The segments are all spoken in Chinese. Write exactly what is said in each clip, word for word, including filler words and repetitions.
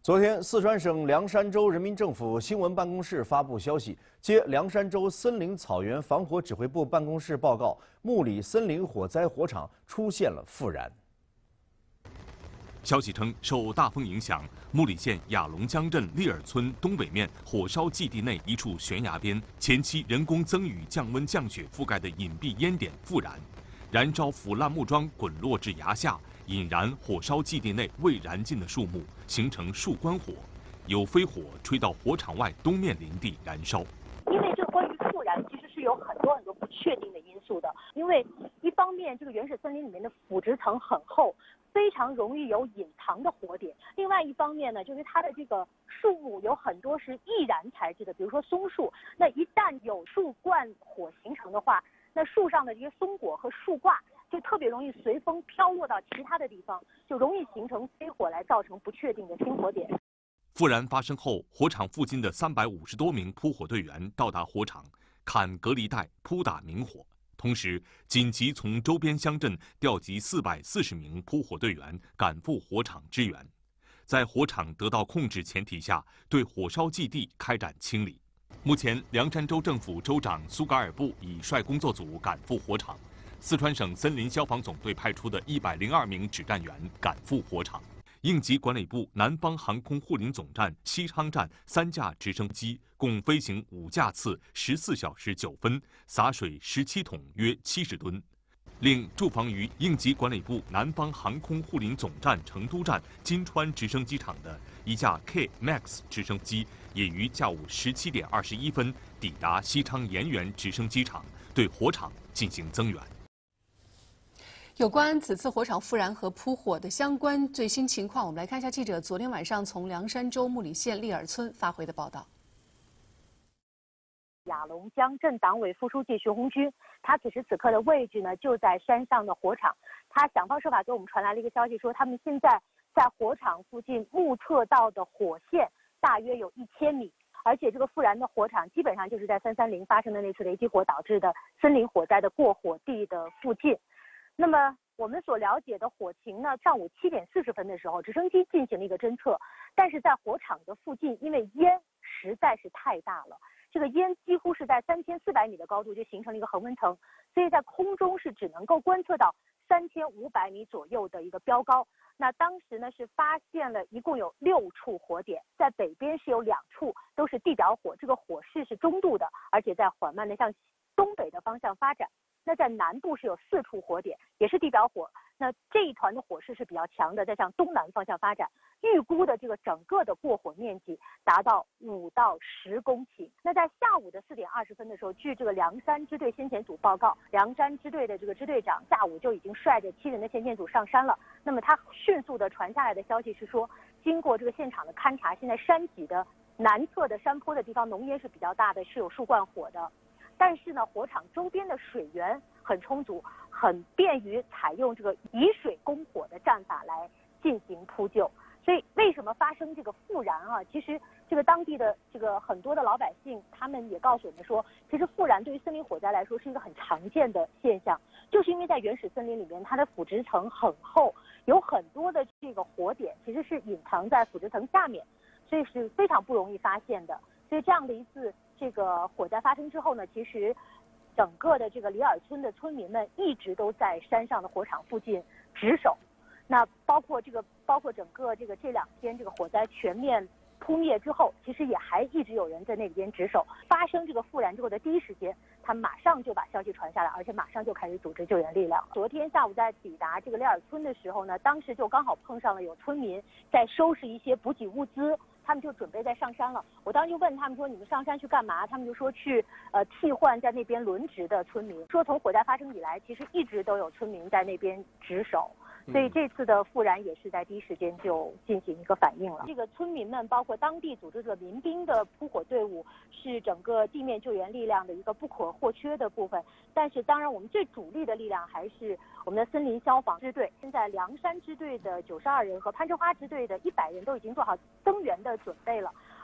昨天，四川省凉山州人民政府新闻办公室发布消息，接凉山州森林草原防火指挥部办公室报告，木里森林火灾火场出现了复燃。 消息称，受大风影响，木里县雅龙江镇利尔村东北面火烧基地内一处悬崖边，前期人工增雨降温降雪覆盖的隐蔽烟点复燃，燃烧腐烂木桩滚落至崖下，引燃火烧基地内未燃尽的树木，形成树冠火，有飞火吹到火场外东面林地燃烧。 因为这个关于复燃其实是有很多很多不确定的因素的，因为一方面这个原始森林里面的腐殖层很厚，非常容易有隐藏的火点；另外一方面呢，就是它的这个树木有很多是易燃材质的，比如说松树，那一旦有树冠火形成的话，那树上的这些松果和树挂就特别容易随风飘落到其他的地方，就容易形成飞火来造成不确定的新火点。 复燃发生后，火场附近的三百五十多名扑火队员到达火场，砍隔离带、扑打明火，同时紧急从周边乡镇调集四百四十名扑火队员赶赴火场支援，在火场得到控制前提下，对火烧基地开展清理。目前，凉山州政府州长苏嘎尔布已率工作组赶赴火场，四川省森林消防总队派出的一百零二名指战员赶赴火场。应急管理部南方航空护林总站西昌站三架直升机共飞行五架次，十四小时九分，洒水十七桶，约七十吨。另驻防于应急管理部南方航空护林总站成都站金川直升机场的一架 K Max 直升机，也于下午十七点二十一分抵达西昌盐源直升机场，对火场进行增援。 有关此次火场复燃和扑火的相关最新情况，我们来看一下记者昨天晚上从凉山州木里县利尔村发回的报道。 雅龙江镇党委副书记徐红军，他此时此刻的位置呢就在山上的火场，他想方设法给我们传来了一个消息，说他们现在在火场附近目测到的火线大约有一千米，而且这个复燃的火场基本上就是在三三零发生的那次雷击火导致的森林火灾的过火地的附近。那么我们所了解的火情呢，上午七点四十分的时候，直升机进行了一个侦测，但是在火场的附近，因为烟实在是太大了，这个烟几乎是在三千四百米的高度就形成了一个恒温层，所以在空中是只能够观测到三千五百米左右的一个标高。那当时呢是发现了一共有六处火点，在北边是有两处都是地表火，这个火势是中度的，而且在缓慢的向东北的方向发展。那在南部是有四处火点，也是地表火。那这一团的火势是比较强的，在向东南方向发展。预估的这个整个的过火面积达到五到十公顷。那在下午的四点二十分的时候，据这个凉山支队先遣组报告，凉山支队的这个支队长下午就已经率着七人的先遣组上山了。那么他迅速的传下来的消息是说，经过这个现场的勘查，现在山脊的南侧的山坡的地方浓烟是比较大的，是有树冠火的。但是呢，火场周边的水源很充足，很便于采用这个以水攻火的战法来进行扑救。所以为什么发生这个复燃啊？其实这个当地的这个很多的老百姓，他们也告诉我们说，其实复燃对于森林火灾来说是一个很常见的现象，就是因为在原始森林里面，它的腐殖层很厚，有很多的这个火点其实是隐藏在腐殖层下面，所以是非常不容易发现的。所以这样的一次这个火灾发生之后呢，其实整个的这个里尔村的村民们一直都在山上的火场附近值守。那包括这个，包括整个这个这两天这个火灾全面扑灭之后，其实也还一直有人在那边值守。发生这个复燃之后的第一时间，他马上就把消息传下来，而且马上就开始组织救援力量。昨天下午在抵达这个里尔村的时候呢，当时就刚好碰上了有村民在收拾一些补给物资。他们就准备在上山了，我当时就问他们说：“你们上山去干嘛？”他们就说去呃替换在那边轮值的村民。说从火灾发生以来，其实一直都有村民在那边值守，所以这次的复燃也是在第一时间就进行一个反应了。这个村民们包括当地组织者民兵的扑火队伍，是整个地面救援力量的一个不可或缺的部分。但是当然，我们最主力的力量还是我们的森林消防支队。现在凉山支队的九十二人和攀枝花支队的一百人都已经做好增援的准备了，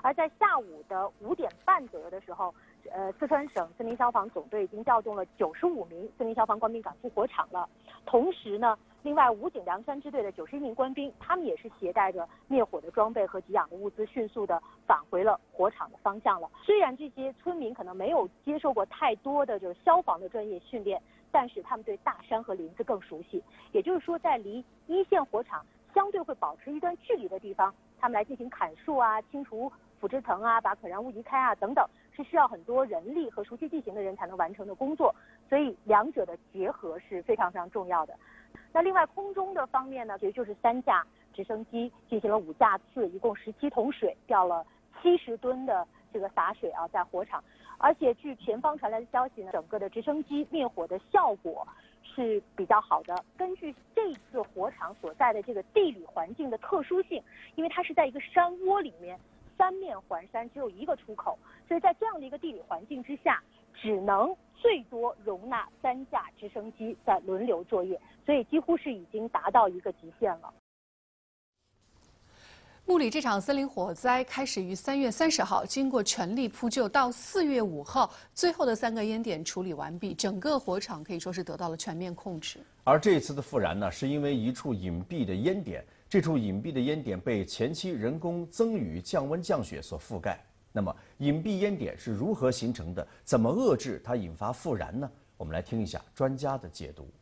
而在下午的五点半左右的时候，呃，四川省森林消防总队已经调动了九十五名森林消防官兵赶赴火场了。同时呢，另外武警凉山支队的九十一名官兵，他们也是携带着灭火的装备和给养的物资，迅速的返回了火场的方向了。虽然这些村民可能没有接受过太多的就是消防的专业训练，但是他们对大山和林子更熟悉。也就是说，在离一线火场相对会保持一段距离的地方，他们来进行砍树啊、清除腐殖层啊、把可燃物移开啊等等，是需要很多人力和熟悉地形的人才能完成的工作。所以两者的结合是非常非常重要的。那另外空中的方面呢，其实就是三架直升机进行了五架次，一共十七桶水，调了七十吨的这个洒水啊，在火场。而且据前方传来的消息呢，整个的直升机灭火的效果是比较好的。根据这次火场所在的这个地理环境的特殊性，因为它是在一个山窝里面，三面环山，只有一个出口，所以在这样的一个地理环境之下，只能最多容纳三架直升机在轮流作业，所以几乎是已经达到一个极限了。 木里这场森林火灾开始于三月三十号，经过全力扑救，到四月五号，最后的三个烟点处理完毕，整个火场可以说是得到了全面控制。 而这次的复燃呢，是因为一处隐蔽的烟点，这处隐蔽的烟点被前期人工增雨、降温、降雪所覆盖。那么，隐蔽烟点是如何形成的？怎么遏制它引发复燃呢？我们来听一下专家的解读。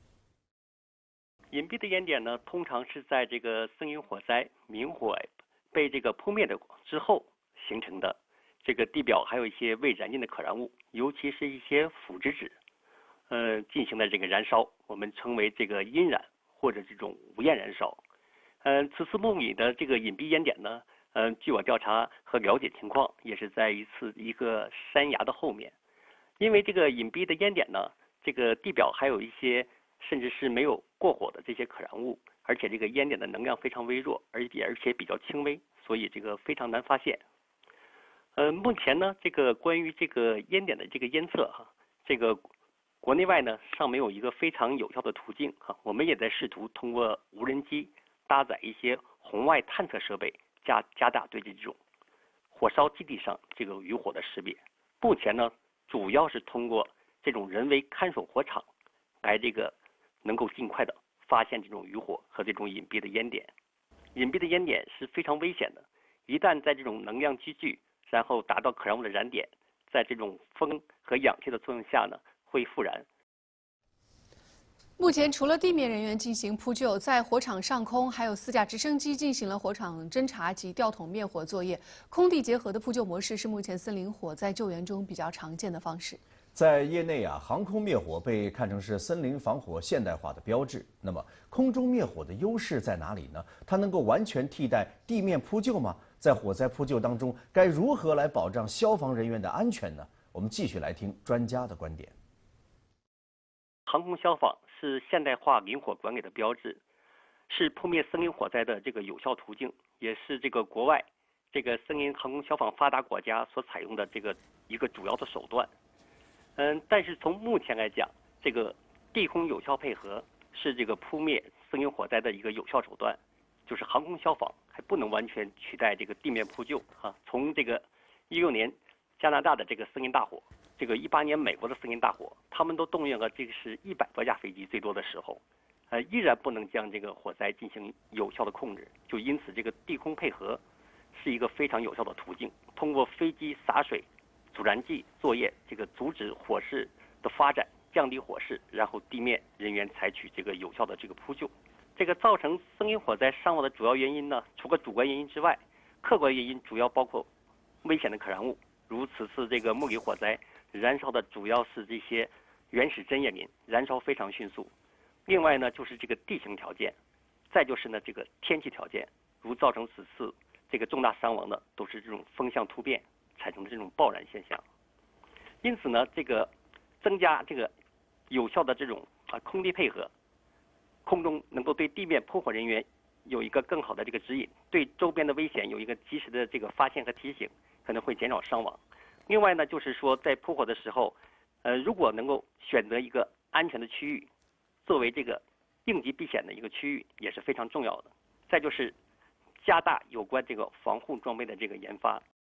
隐蔽的烟点呢，通常是在这个森林火灾明火被这个扑灭的之后形成的。这个地表还有一些未燃尽的可燃物，尤其是一些腐殖质，呃，进行了这个燃烧，我们称为这个阴燃或者这种无焰燃烧。嗯、呃，此次木里的这个隐蔽烟点呢，嗯、呃，据我调查和了解情况，也是在一次一个山崖的后面。因为这个隐蔽的烟点呢，这个地表还有一些甚至是没有过火的这些可燃物，而且这个烟点的能量非常微弱，而且而且比较轻微，所以这个非常难发现。呃，目前呢，这个关于这个烟点的这个监测哈，这个国内外呢尚没有一个非常有效的途径哈，我们也在试图通过无人机搭载一些红外探测设备，加加大对这种火烧基地上这个余火的识别。目前呢，主要是通过这种人为看守火场来这个能够尽快的发现这种余火和这种隐蔽的烟点。隐蔽的烟点是非常危险的，一旦在这种能量积聚，然后达到可燃物的燃点，在这种风和氧气的作用下呢，会复燃。 目前，除了地面人员进行扑救，在火场上空还有四架直升机进行了火场侦察及吊桶灭火作业。空地结合的扑救模式是目前森林火灾救援中比较常见的方式。 在业内啊，航空灭火被看成是森林防火现代化的标志。那么，空中灭火的优势在哪里呢？它能够完全替代地面扑救吗？在火灾扑救当中，该如何来保障消防人员的安全呢？我们继续来听专家的观点。 航空消防是现代化林火管理的标志，是扑灭森林火灾的这个有效途径，也是这个国外这个森林航空消防发达国家所采用的这个一个主要的手段。嗯，但是从目前来讲，这个地空有效配合是这个扑灭森林火灾的一个有效手段，就是航空消防还不能完全取代这个地面扑救啊。从这个一六年加拿大的这个森林大火，这个一八年美国的森林大火，他们都动用了这个是一百多架飞机最多的时候，呃，依然不能将这个火灾进行有效的控制。就因此，这个地空配合是一个非常有效的途径。通过飞机洒水、阻燃剂作业，这个阻止火势的发展，降低火势，然后地面人员采取这个有效的这个扑救。这个造成森林火灾伤亡的主要原因呢，除了主观原因之外，客观原因主要包括危险的可燃物，如此次这个木里火灾。燃烧的主要是这些原始针叶林，燃烧非常迅速。另外呢，就是这个地形条件，再就是呢这个天气条件，如造成此次这个重大伤亡的都是这种风向突变产生的这种爆燃现象。因此呢，这个增加这个有效的这种啊空地配合，空中能够对地面扑火人员有一个更好的这个指引，对周边的危险有一个及时的这个发现和提醒，可能会减少伤亡。另外呢，就是说在扑火的时候，呃，如果能够选择一个安全的区域，作为这个应急避险的一个区域，也是非常重要的。再就是加大有关这个防护装备的这个研发，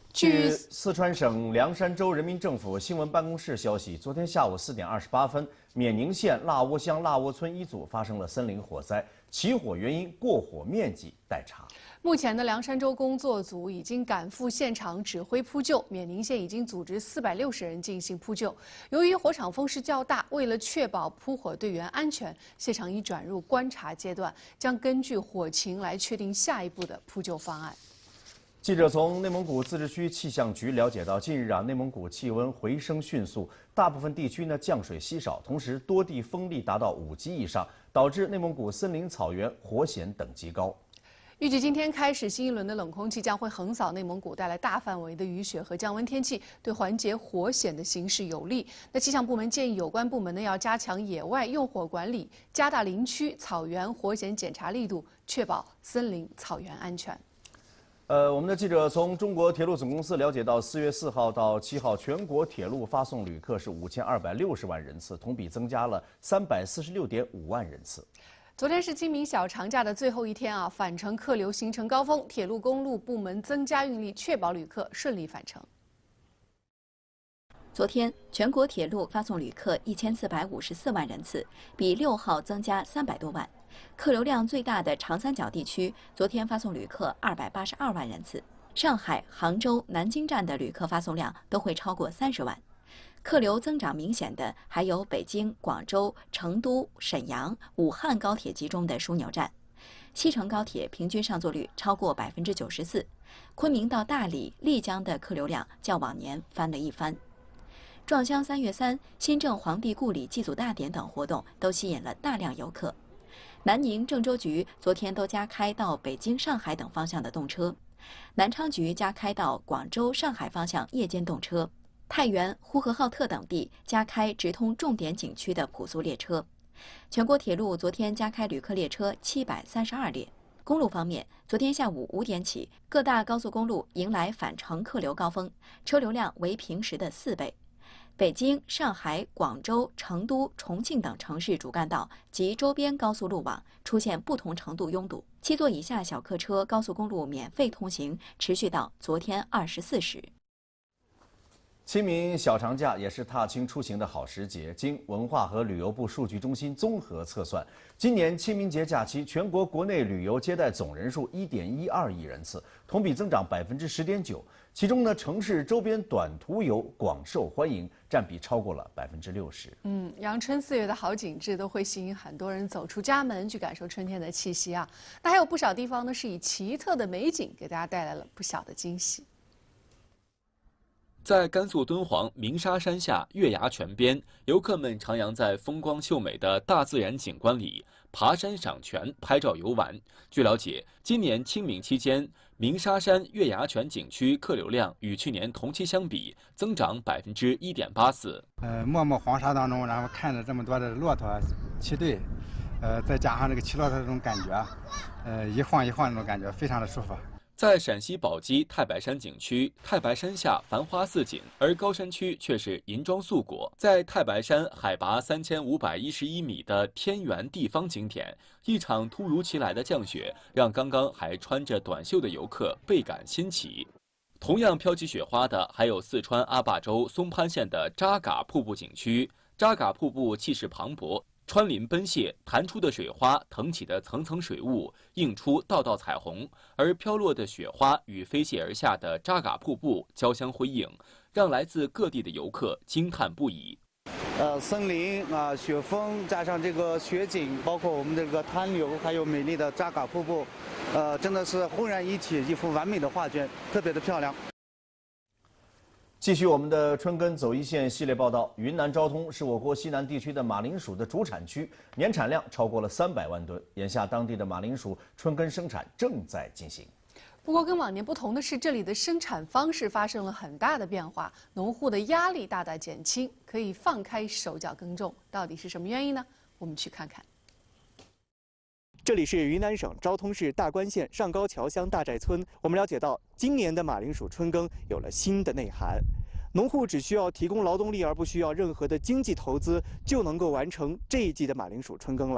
据四川省凉山州人民政府新闻办公室消息，昨天下午四点二十八分，冕宁县腊窝乡腊窝村一组发生了森林火灾，起火原因、过火面积待查。 目前的凉山州工作组已经赶赴现场指挥扑救，冕宁县已经组织四百六十人进行扑救。由于火场风势较大，为了确保扑火队员安全，现场已转入观察阶段，将根据火情来确定下一步的扑救方案。 记者从内蒙古自治区气象局了解到，近日啊，内蒙古气温回升迅速，大部分地区呢降水稀少，同时多地风力达到五级以上，导致内蒙古森林草原火险等级高。 预计今天开始，新一轮的冷空气将会横扫内蒙古，带来大范围的雨雪和降温天气，对缓解火险的形势有利。那气象部门建议有关部门呢要加强野外用火管理，加大林区、草原火险检查力度，确保森林草原安全。 呃，我们的记者从中国铁路总公司了解到，四月四号到七号，全国铁路发送旅客是五千二百六十万人次，同比增加了三百四十六点五万人次。 昨天是清明小长假的最后一天啊，返程客流形成高峰，铁路公路部门增加运力，确保旅客顺利返程。 昨天，全国铁路发送旅客一千四百五十四万人次，比六号增加三百多万。客流量最大的长三角地区，昨天发送旅客二百八十二万人次。上海、杭州、南京站的旅客发送量都会超过三十万。客流增长明显的还有北京、广州、成都、沈阳、武汉高铁集中的枢纽站。西成高铁平均上座率超过百分之九十四。昆明到大理、丽江的客流量较往年翻了一番。 撞乡三月三、新郑皇帝故里祭祖大典等活动都吸引了大量游客。南宁、郑州局昨天都加开到北京、上海等方向的动车，南昌局加开到广州、上海方向夜间动车，太原、呼和浩特等地加开直通重点景区的普速列车。全国铁路昨天加开旅客列车七百三十二列。公路方面，昨天下午五点起，各大高速公路迎来返程客流高峰，车流量为平时的四倍。 北京、上海、广州、成都、重庆等城市主干道及周边高速路网出现不同程度拥堵。七座以下小客车高速公路免费通行，持续到昨天二十四时。 清明小长假也是踏青出行的好时节。经文化和旅游部数据中心综合测算，今年清明节假期全国国内旅游接待总人数一点一二亿人次，同比增长百分之十点九。 其中呢，城市周边短途游广受欢迎，占比超过了百分之六十。 嗯，阳春四月的好景致都会吸引很多人走出家门去感受春天的气息啊。那还有不少地方呢，是以奇特的美景给大家带来了不小的惊喜。 在甘肃敦煌鸣沙山下月牙泉边，游客们徜徉在风光秀美的大自然景观里，爬山赏泉、拍照游玩。据了解，今年清明期间， 鸣沙山月牙泉景区客流量与去年同期相比增长百分之一点八四。 呃，漠漠黄沙当中，然后看着这么多的骆驼骑队，呃，再加上这个骑骆驼这种感觉，呃，一晃一晃那种感觉，非常的舒服。 在陕西宝鸡太白山景区，太白山下繁花似锦，而高山区却是银装素裹。在太白山海拔三千五百一十一米的天元地方景点，一场突如其来的降雪，让刚刚还穿着短袖的游客倍感新奇。同样飘起雪花的，还有四川阿坝州松潘县的扎嘎瀑布景区。扎嘎瀑布气势磅礴， 穿林奔泻，弹出的水花腾起的层层水雾，映出道道彩虹。而飘落的雪花与飞泻而下的扎嘎瀑布交相辉映，让来自各地的游客惊叹不已。 呃，森林啊，雪峰加上这个雪景，包括我们这个滩流，还有美丽的扎嘎瀑布，呃，真的是浑然一体，一幅完美的画卷，特别的漂亮。 继续我们的春耕走一线系列报道。云南昭通是我国西南地区的马铃薯的主产区，年产量超过了三百万吨。眼下，当地的马铃薯春耕生产正在进行。 不过，跟往年不同的是，这里的生产方式发生了很大的变化，农户的压力大大减轻，可以放开手脚耕种。到底是什么原因呢？我们去看看。 这里是云南省昭通市大关县上高桥乡大寨村。我们了解到，今年的马铃薯春耕有了新的内涵，农户只需要提供劳动力，而不需要任何的经济投资，就能够完成这一季的马铃薯春耕了。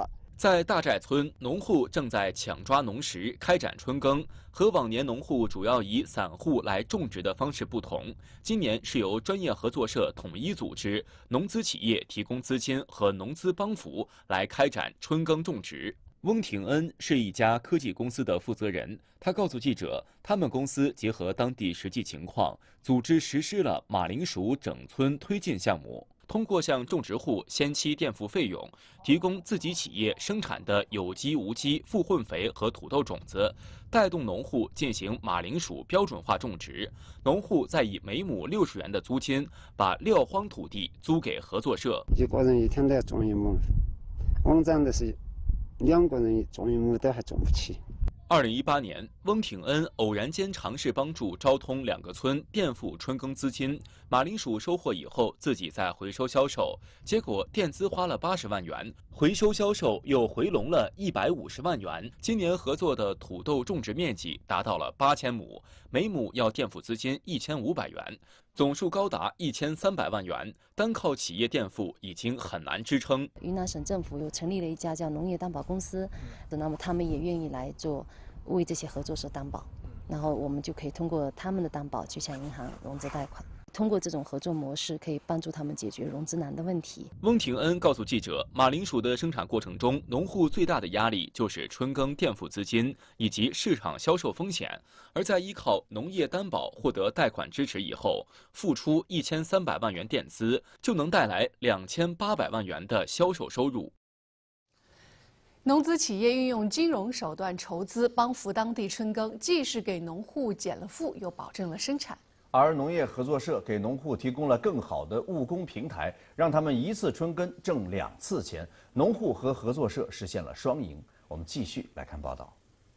在大寨村，农户正在抢抓农时开展春耕，和往年农户主要以散户来种植的方式不同，今年是由专业合作社统一组织，农资企业提供资金和农资帮扶来开展春耕种植。翁廷恩是一家科技公司的负责人，他告诉记者，他们公司结合当地实际情况，组织实施了马铃薯整村推进项目。通过向种植户先期垫付费用，提供自己企业生产的有机无机复混肥和土豆种子，带动农户进行马铃薯标准化种植。农户再以每亩六十元的租金，把撂荒土地租给合作社。 一个人一天都要种一亩，我们长的是两个人种一亩都还种不起。 二零一八年，翁廷恩偶然间尝试帮助昭通两个村垫付春耕资金，马铃薯收获以后自己再回收销售，结果垫资花了八十万元，回收销售又回笼了一百五十万元。今年合作的土豆种植面积达到了八千亩，每亩要垫付资金一千五百元，总数高达一千三百万元，单靠企业垫付已经很难支撑。 云南省政府又成立了一家叫农业担保公司，那么他们也愿意来做。为这些合作社担保，然后我们就可以通过他们的担保去向银行融资贷款。通过这种合作模式，可以帮助他们解决融资难的问题。 翁廷恩告诉记者，马铃薯的生产过程中，农户最大的压力就是春耕垫付资金以及市场销售风险。而在依靠农业担保获得贷款支持以后，付出一千三百万元垫资，就能带来两千八百万元的销售收入。 农资企业运用金融手段筹资，帮扶当地春耕，既是给农户减了负，又保证了生产。 而农业合作社给农户提供了更好的务工平台，让他们一次春耕挣两次钱，农户和合作社实现了双赢。我们继续来看报道。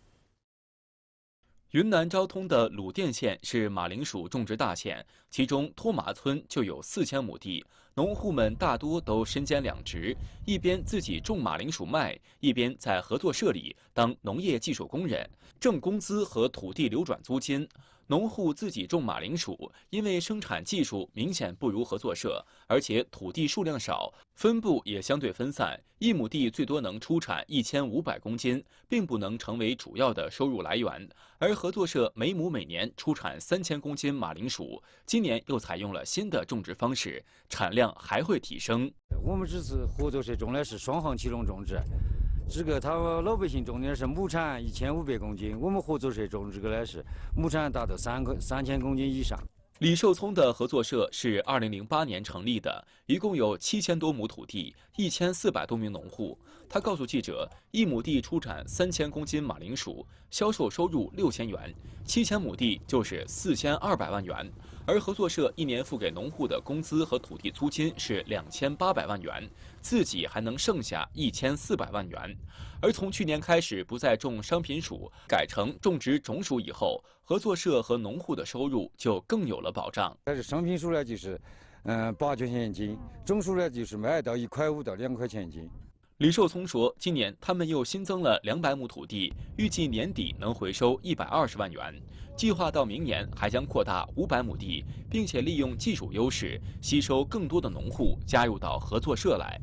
云南昭通的鲁甸县是马铃薯种植大县，其中托麻村就有四千亩地，农户们大多都身兼两职，一边自己种马铃薯卖，一边在合作社里当农业技术工人，挣工资和土地流转租金。农户自己种马铃薯，因为生产技术明显不如合作社，而且土地数量少，分布也相对分散，一亩地最多能出产一千五百公斤，并不能成为主要的收入来源。而合作社每亩每年出产三千公斤马铃薯，今年又采用了新的种植方式，产量还会提升。 我们这次合作社种的是双行启动种植。这个他老百姓种的是亩产一千五百公斤，我们合作社种这个呢是亩产达到三个三千公斤以上。 李寿聪的合作社是二零零八年成立的，一共有七千多亩土地，一千四百多名农户。他告诉记者，一亩地出产三千公斤马铃薯，销售收入六千元，七千亩地就是四千二百万元。而合作社一年付给农户的工资和土地租金是两千八百万元，自己还能剩下一千四百万元。而从去年开始不再种商品薯，改成种植种薯以后，合作社和农户的收入就更有了保障。 但是商品薯呢，就是嗯八角钱一斤，种薯呢就是卖到一块五到两块钱一斤。 李寿聪说，今年他们又新增了两百亩土地，预计年底能回收一百二十万元。计划到明年还将扩大五百亩地，并且利用技术优势，吸收更多的农户加入到合作社来。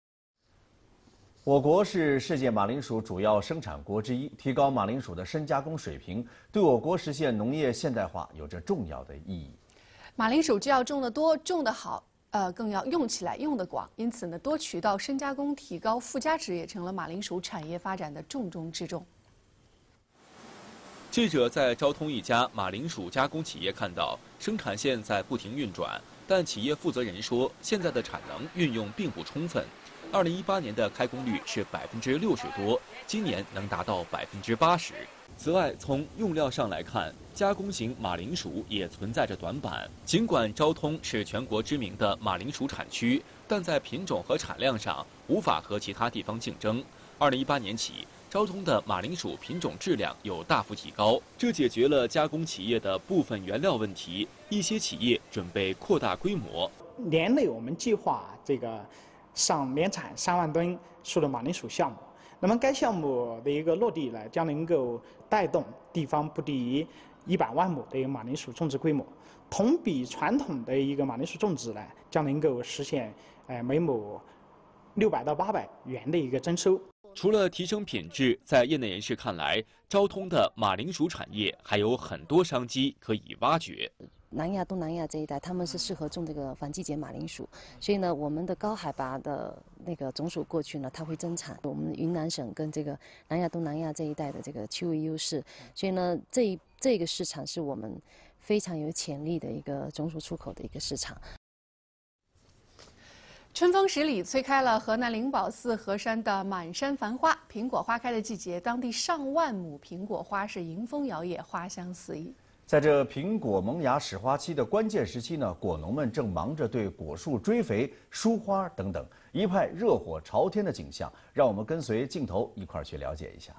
我国是世界马铃薯主要生产国之一，提高马铃薯的深加工水平，对我国实现农业现代化有着重要的意义。 马铃薯既要种得多、种得好，呃，更要用起来用得广。因此呢，多渠道深加工，提高附加值，也成了马铃薯产业发展的重中之重。 记者在昭通一家马铃薯加工企业看到，生产线在不停运转，但企业负责人说，现在的产能运用并不充分。二零一八年的开工率是百分之六十多，今年能达到百分之八十。此外，从用料上来看，加工型马铃薯也存在着短板。尽管昭通是全国知名的马铃薯产区，但在品种和产量上无法和其他地方竞争。二零一八年起，昭通的马铃薯品种质量有大幅提高，这解决了加工企业的部分原料问题。一些企业准备扩大规模。 年内我们计划这个上年产三万吨数的马铃薯项目。那么该项目的一个落地呢，将能够带动地方不低于一百万亩的一个马铃薯种植规模，同比传统的一个马铃薯种植呢，将能够实现呃每亩六百到八百元的一个征收。 除了提升品质，在业内人士看来，昭通的马铃薯产业还有很多商机可以挖掘。 南亚、东南亚这一带，他们是适合种这个反季节马铃薯，所以呢，我们的高海拔的那个种薯过去呢，它会增产。我们云南省跟这个南亚、东南亚这一带的这个区位优势，所以呢，这一这个市场是我们非常有潜力的一个种薯出口的一个市场。 春风十里，吹开了河南灵宝寺河山的满山繁花。苹果花开的季节，当地上万亩苹果花是迎风摇曳，花香四溢。 在这苹果萌芽始花期的关键时期呢，果农们正忙着对果树追肥、疏花等等，一派热火朝天的景象。让我们跟随镜头一块儿去了解一下。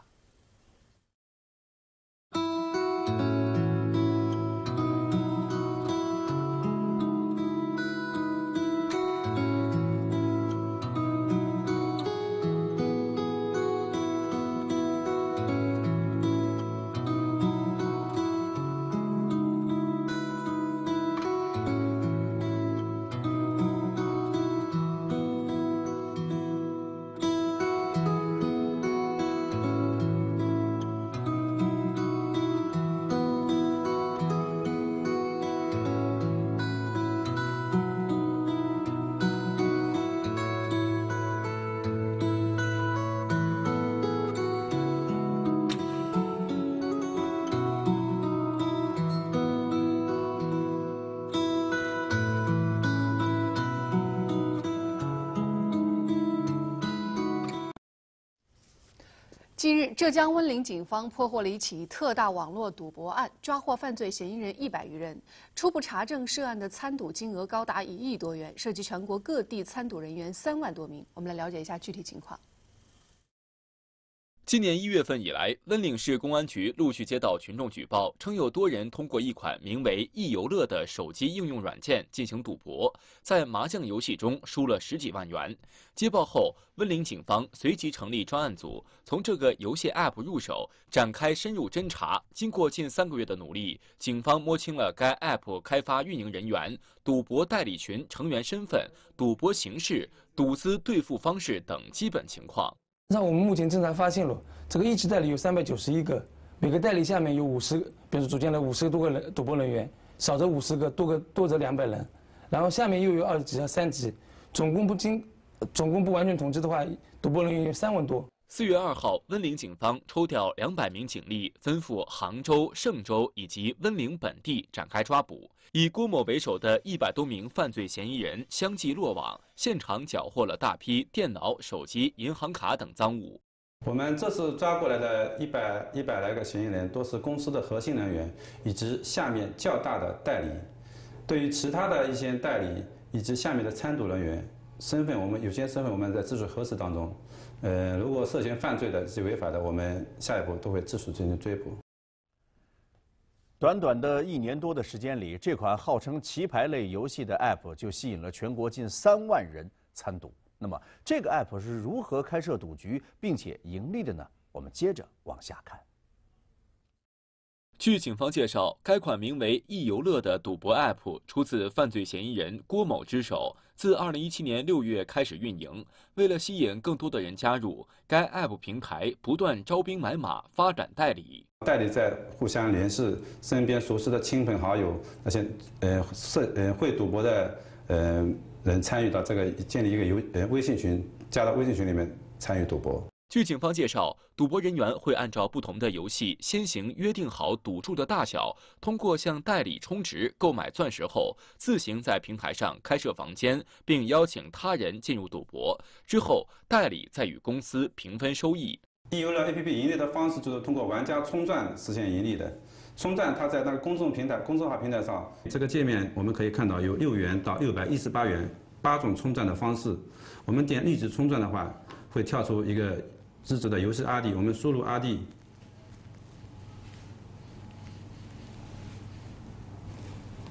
近日，浙江温岭警方破获了一起特大网络赌博案，抓获犯罪嫌疑人一百余人。初步查证，涉案的参赌金额高达一亿多元，涉及全国各地参赌人员三万多名。我们来了解一下具体情况。 今年一月份以来，温岭市公安局陆续接到群众举报，称有多人通过一款名为“易游乐”的手机应用软件进行赌博，在麻将游戏中输了十几万元。接报后，温岭警方随即成立专案组，从这个游戏 App 入手，展开深入侦查。经过近三个月的努力，警方摸清了该 App 开发运营人员、赌博代理群成员身份、赌博形式、赌资兑付方式等基本情况。 那我们目前侦查发现了，这个一级代理有三百九十一个，每个代理下面有五十个，比如组建了五十个多个人赌博人员，少则五十个，多个多则两百人，然后下面又有二级和三级，总共不经，总共不完全统计的话，赌博人员有三万多。 四月二号，温岭警方抽调两百名警力，分赴杭州、嵊州以及温岭本地展开抓捕，以郭某为首的一百多名犯罪嫌疑人相继落网，现场缴获了大批电脑、手机、银行卡等赃物。 我们这次抓过来的一百一百来个嫌疑人，都是公司的核心人员以及下面较大的代理。对于其他的一些代理以及下面的参赌人员身份，我们有些身份我们在技术核实当中。呃，如果涉嫌犯罪的及违法的，我们下一步都会自主进行追捕。 短短的一年多的时间里，这款号称棋牌类游戏的 App 就吸引了全国近三万人参赌。那么，这个 App 是如何开设赌局并且盈利的呢？我们接着往下看。 据警方介绍，该款名为“易游乐”的赌博 App 出自犯罪嫌疑人郭某之手，自二零一七年六月开始运营。为了吸引更多的人加入，该 App 平台不断招兵买马，发展代理。 代理在互相联系身边熟悉的亲朋好友，那些呃涉呃会赌博的呃人参与到这个建立一个游呃微信群，加到微信群里面参与赌博。 据警方介绍，赌博人员会按照不同的游戏先行约定好赌注的大小，通过向代理充值购买钻石后，自行在平台上开设房间，并邀请他人进入赌博。之后，代理再与公司平分收益。 易游乐 A P P 盈利的方式就是通过玩家充钻实现盈利的。充钻它在那个公众平台、公众号平台上，这个界面我们可以看到有六元到六百一十八元八种充钻的方式。我们点立即充钻的话，会跳出一个自制的游戏 I D， 我们输入 I D，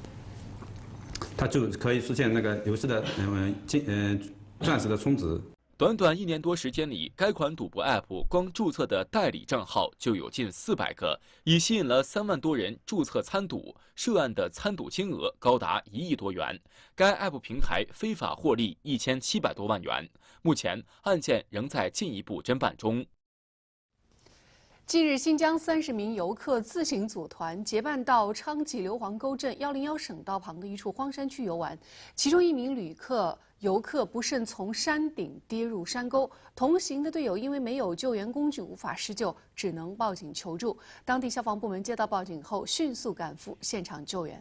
它就可以实现那个游戏的嗯金嗯钻石的充值。 短短一年多时间里，该款赌博 App 光注册的代理账号就有近四百个，已吸引了三万多人注册参赌，涉案的参赌金额高达一亿多元。该 App 平台非法获利一千七百多万元，目前案件仍在进一步侦办中。 近日，新疆三十名游客自行组团结伴到昌吉硫磺沟镇幺零幺省道旁的一处荒山区游玩，其中一名旅客游客不慎从山顶跌入山沟，同行的队友因为没有救援工具无法施救，只能报警求助。当地消防部门接到报警后，迅速赶赴现场救援。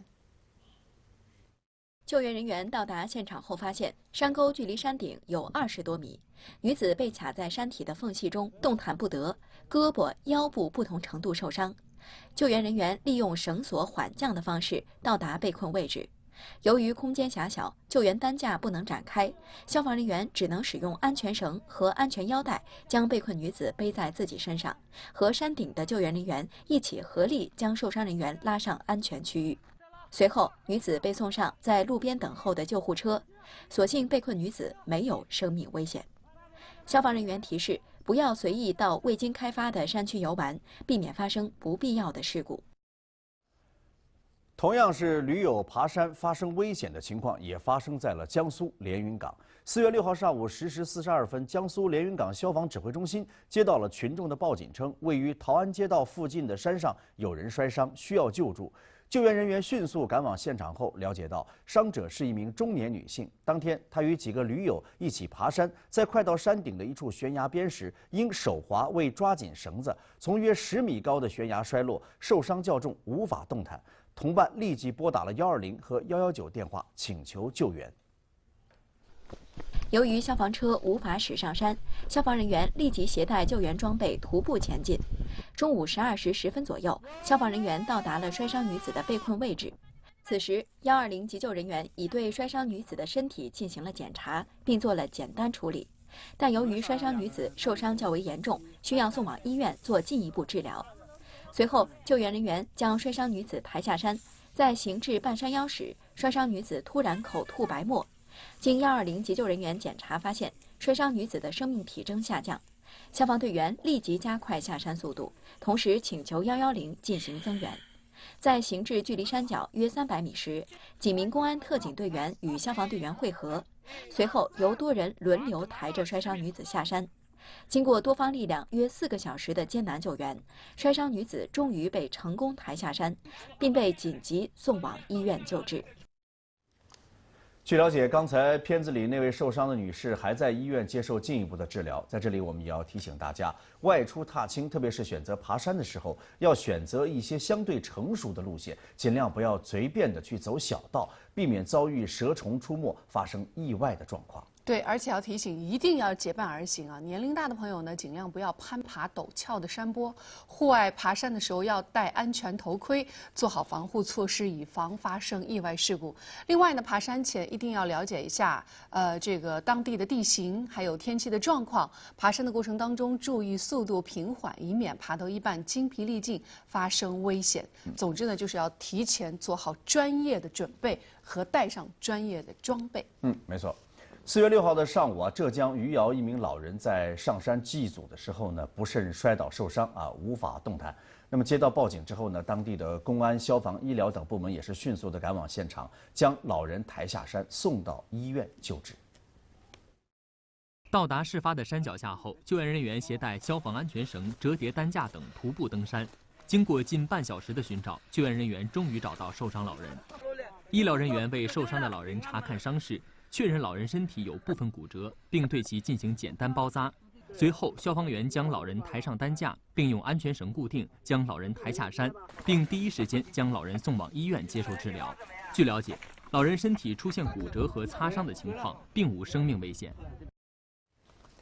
救援人员到达现场后发现，山沟距离山顶有二十多米，女子被卡在山体的缝隙中，动弹不得，胳膊、腰部不同程度受伤。救援人员利用绳索缓降的方式到达被困位置。由于空间狭小，救援担架不能展开，消防人员只能使用安全绳和安全腰带将被困女子背在自己身上，和山顶的救援人员一起合力将受伤人员拉上安全区域。随后，女子被送上在路边等候的救护车，所幸被困女子没有生命危险。消防人员提示，不要随意到未经开发的山区游玩，避免发生不必要的事故。 同样是驴友爬山发生危险的情况，也发生在了江苏连云港。四月六号上午十时四十二分，江苏连云港消防指挥中心接到了群众的报警，称位于陶安街道附近的山上有人摔伤，需要救助。救援人员迅速赶往现场后，了解到伤者是一名中年女性。当天，她与几个驴友一起爬山，在快到山顶的一处悬崖边时，因手滑未抓紧绳子，从约十米高的悬崖摔落，受伤较重，无法动弹。同伴立即拨打了幺二零和幺幺九电话，请求救援。 由于消防车无法驶上山，消防人员立即携带救援装备徒步前进。中午十二时十分左右，消防人员到达了摔伤女子的被困位置。此时，幺二零急救人员已对摔伤女子的身体进行了检查，并做了简单处理。但由于摔伤女子受伤较为严重，需要送往医院做进一步治疗。随后，救援人员将摔伤女子抬下山，在行至半山腰时，摔伤女子突然口吐白沫。经幺二零急救人员检查发现，摔伤女子的生命体征下降。消防队员立即加快下山速度，同时请求幺幺零进行增援。在行至距离山脚约三百米时，几名公安特警队员与消防队员会合，随后由多人轮流抬着摔伤女子下山。经过多方力量约四个小时的艰难救援，摔伤女子终于被成功抬下山，并被紧急送往医院救治。 据了解，刚才片子里那位受伤的女士还在医院接受进一步的治疗。在这里，我们也要提醒大家，外出踏青，特别是选择爬山的时候，要选择一些相对成熟的路线，尽量不要随便的去走小道，避免遭遇蛇虫出没，发生意外的状况。 对，而且要提醒，一定要结伴而行啊！年龄大的朋友呢，尽量不要攀爬陡峭的山坡。户外爬山的时候要戴安全头盔，做好防护措施，以防发生意外事故。另外呢，爬山前一定要了解一下，呃，这个当地的地形还有天气的状况。爬山的过程当中，注意速度平缓，以免爬到一半精疲力尽，发生危险。总之呢，就是要提前做好专业的准备和带上专业的装备。 嗯，没错。四月六号的上午啊，浙江余姚一名老人在上山祭祖的时候呢，不慎摔倒受伤啊，无法动弹。那么接到报警之后呢，当地的公安、消防、医疗等部门也是迅速的赶往现场，将老人抬下山，送到医院救治。 到达事发的山脚下后，救援人员携带消防安全绳、折叠担架等徒步登山。经过近半小时的寻找，救援人员终于找到受伤老人。医疗人员为受伤的老人查看伤势。确认老人身体有部分骨折，并对其进行简单包扎。随后，消防员将老人抬上担架，并用安全绳固定，将老人抬下山，并第一时间将老人送往医院接受治疗。据了解，老人身体出现骨折和擦伤的情况，并无生命危险。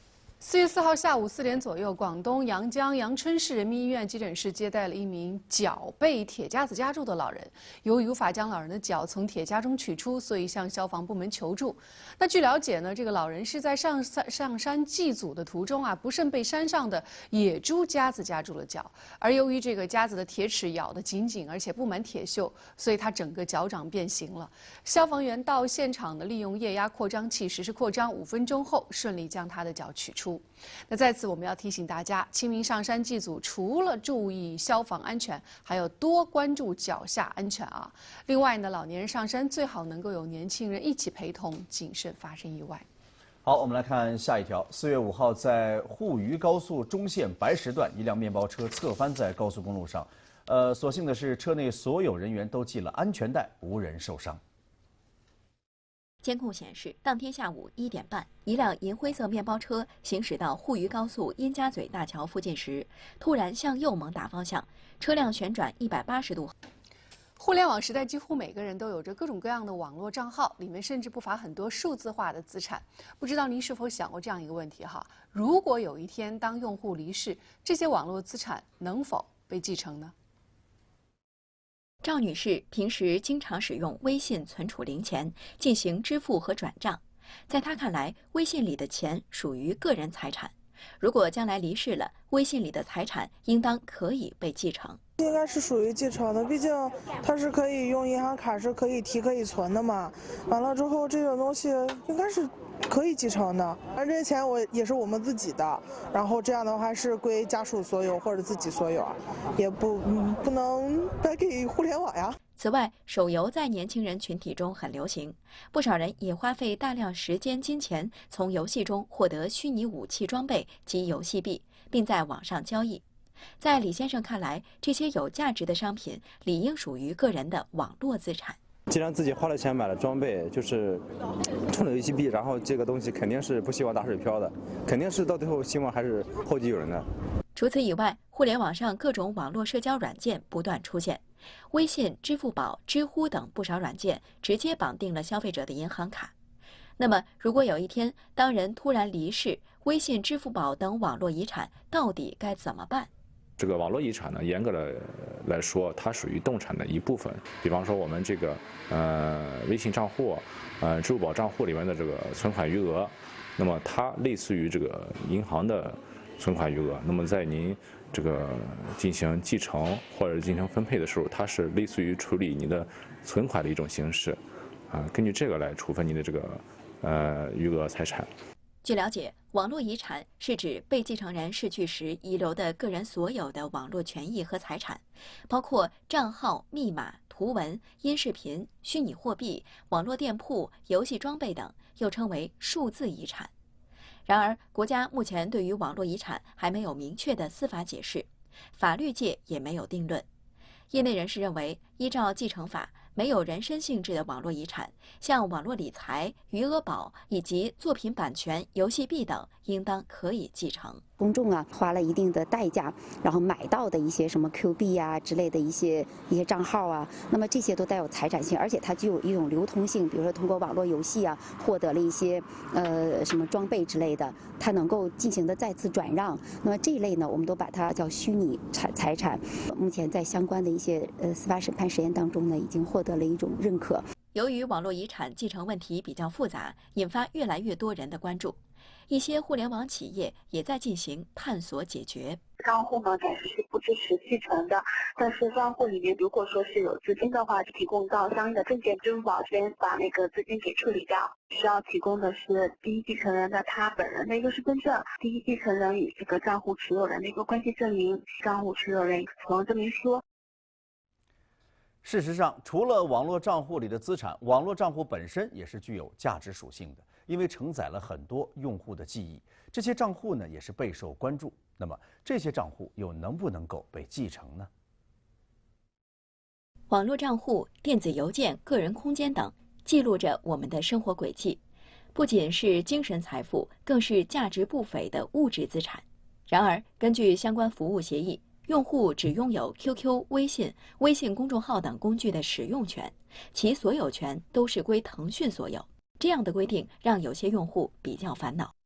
四月四号下午四点左右，广东阳江阳春市人民医院急诊室接待了一名脚被铁夹子夹住的老人。由于无法将老人的脚从铁夹中取出，所以向消防部门求助。那据了解呢，这个老人是在上山上山祭祖的途中啊，不慎被山上的野猪夹子夹住了脚。而由于这个夹子的铁齿咬得紧紧，而且布满铁锈，所以他整个脚掌变形了。消防员到现场呢，利用液压扩张器实施扩张，五分钟后顺利将他的脚取出。那在此我们要提醒大家，清明上山祭祖，除了注意消防安全，还要多关注脚下安全啊。另外呢，老年人上山最好能够有年轻人一起陪同，谨慎发生意外。 好，我们来看下一条。四月五号，在沪渝高速中线白石段，一辆面包车侧翻在高速公路上，呃，所幸的是车内所有人员都系了安全带，无人受伤。 监控显示，当天下午一点半，一辆银灰色面包车行驶到沪渝高速殷家嘴大桥附近时，突然向右猛打方向，车辆旋转一百八十度。 互联网时代，几乎每个人都有着各种各样的网络账号，里面甚至不乏很多数字化的资产。不知道您是否想过这样一个问题哈？如果有一天当用户离世，这些网络资产能否被继承呢？ 赵女士平时经常使用微信存储零钱进行支付和转账，在她看来，微信里的钱属于个人财产，如果将来离世了，微信里的财产应当可以被继承。 应该是属于继承的，毕竟它是可以用银行卡是可以提可以存的嘛。完了之后，这种东西应该是可以继承的。而这些钱我也是我们自己的，然后这样的话是归家属所有或者自己所有，也不嗯不能白给互联网呀。 此外，手游在年轻人群体中很流行，不少人也花费大量时间、金钱从游戏中获得虚拟武器装备及游戏币，并在网上交易。在李先生看来，这些有价值的商品理应属于个人的网络资产。 既然自己花了钱买了装备，就是充了游戏币，然后这个东西肯定是不希望打水漂的，肯定是到最后希望还是后继有人的。 除此以外，互联网上各种网络社交软件不断出现，微信、支付宝、知乎等不少软件直接绑定了消费者的银行卡。那么，如果有一天当人突然离世，微信、支付宝等网络遗产到底该怎么办？ 这个网络遗产呢，严格的来说，它属于动产的一部分。比方说，我们这个呃微信账户、呃支付宝账户里面的这个存款余额，那么它类似于这个银行的存款余额。那么在您这个进行继承或者进行分配的时候，它是类似于处理你的存款的一种形式，啊，根据这个来处分你的这个呃余额财产。 据了解，网络遗产是指被继承人逝去时遗留的个人所有的网络权益和财产，包括账号、密码、图文、音视频、虚拟货币、网络店铺、游戏装备等，又称为数字遗产。然而，国家目前对于网络遗产还没有明确的司法解释，法律界也没有定论。业内人士认为，依照继承法，没有人身性质的网络遗产，像网络理财、余额宝以及作品版权、游戏币等，应当可以继承。 公众啊花了一定的代价，然后买到的一些什么 Q 币啊之类的一些一些账号啊，那么这些都带有财产性，而且它具有一种流通性。比如说通过网络游戏啊获得了一些呃什么装备之类的，它能够进行的再次转让。那么这一类呢，我们都把它叫虚拟财财产。目前在相关的一些呃司法审判实验当中呢，已经获得了一种认可。 由于网络遗产继承问题比较复杂，引发越来越多人的关注。一些互联网企业也在进行探索解决。 账户呢暂时是不支持继承的，但是账户里面如果说是有资金的话，提供到相应的证件，支付宝这边把那个资金给处理掉。需要提供的是第一继承人的他本人的一个身份证，第一继承人与这个账户持有人的一个关系证明，账户持有人死亡证明书。 事实上，除了网络账户里的资产，网络账户本身也是具有价值属性的，因为承载了很多用户的记忆。这些账户呢，也是备受关注。那么，这些账户又能不能够被继承呢？ 网络账户、电子邮件、个人空间等，记录着我们的生活轨迹，不仅是精神财富，更是价值不菲的物质资产。然而，根据相关服务协议，用户只拥有 Q Q、微信、微信公众号等工具的使用权，其所有权都是归腾讯所有。这样的规定让有些用户比较烦恼。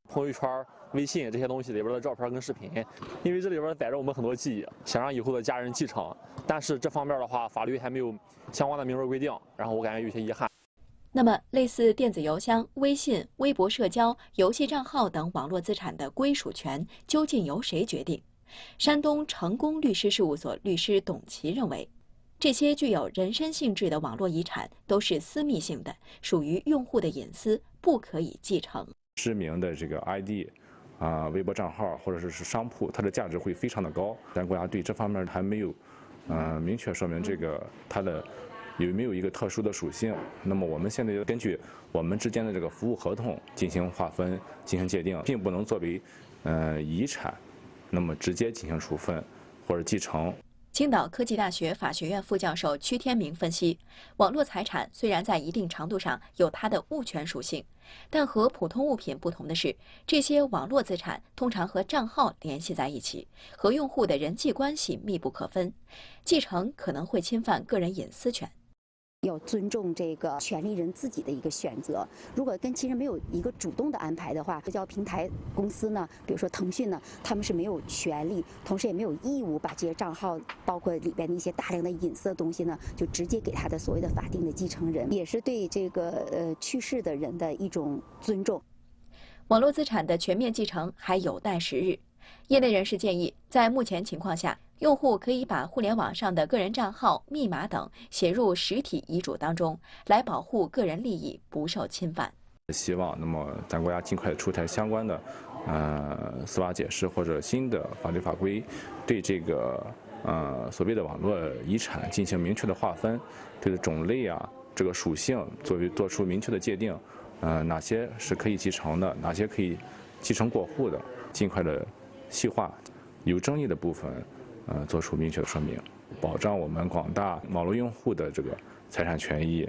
朋友圈、微信这些东西里边的照片跟视频，因为这里边载着我们很多记忆，想让以后的家人继承。但是这方面的话，法律还没有相关的明文规定，然后我感觉有些遗憾。 那么，类似电子邮箱、微信、微博社交、游戏账号等网络资产的归属权究竟由谁决定？山东成功律师事务所律师董琦认为，这些具有人身性质的网络遗产都是私密性的，属于用户的隐私，不可以继承。 知名的这个 I D 啊、微博账号或者是是商铺，它的价值会非常的高。咱国家对这方面还没有，呃，明确说明这个它的有没有一个特殊的属性。那么我们现在要根据我们之间的这个服务合同进行划分、进行界定，并不能作为呃遗产，那么直接进行处分或者继承。 青岛科技大学法学院副教授屈天明分析，网络财产虽然在一定程度上有它的物权属性，但和普通物品不同的是，这些网络资产通常和账号联系在一起，和用户的人际关系密不可分，继承可能会侵犯个人隐私权。 要尊重这个权利人自己的一个选择。如果跟其实没有一个主动的安排的话，社交平台公司呢，比如说腾讯呢，他们是没有权利，同时也没有义务把这些账号，包括里边的一些大量的隐私的东西呢，就直接给他的所谓的法定的继承人，也是对这个呃去世的人的一种尊重。 网络资产的全面继承还有待时日。业内人士建议，在目前情况下，用户可以把互联网上的个人账号、密码等写入实体遗嘱当中，来保护个人利益不受侵犯。 希望那么咱国家尽快出台相关的呃司法解释或者新的法律法规，对这个呃所谓的网络遗产进行明确的划分，对种类啊这个属性作为做出明确的界定，呃哪些是可以继承的，哪些可以继承过户的，尽快的细化，有争议的部分，呃，做出明确的说明，保障我们广大网络用户的这个财产权益。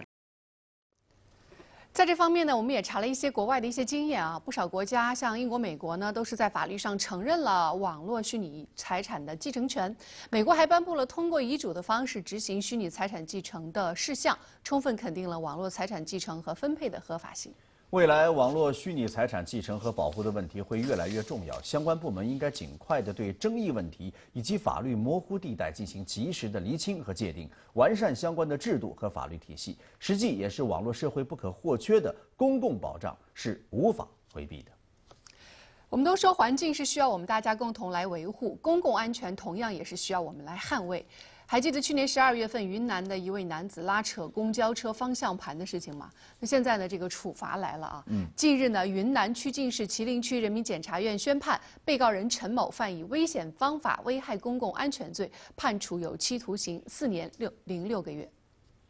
在这方面呢，我们也查了一些国外的一些经验啊，不少国家像英国、美国呢，都是在法律上承认了网络虚拟财产的继承权。美国还颁布了通过遗嘱的方式执行虚拟财产继承的事项，充分肯定了网络财产继承和分配的合法性。 未来网络虚拟财产继承和保护的问题会越来越重要，相关部门应该尽快地对争议问题以及法律模糊地带进行及时的厘清和界定，完善相关的制度和法律体系，实际也是网络社会不可或缺的公共保障，是无法回避的。 我们都说环境是需要我们大家共同来维护，公共安全同样也是需要我们来捍卫。还记得去年十二月份云南的一位男子拉扯公交车方向盘的事情吗？那现在呢，这个处罚来了啊！嗯，近日呢，云南曲靖市麒麟区人民检察院宣判，被告人陈某犯以危险方法危害公共安全罪，判处有期徒刑四年六零六个月。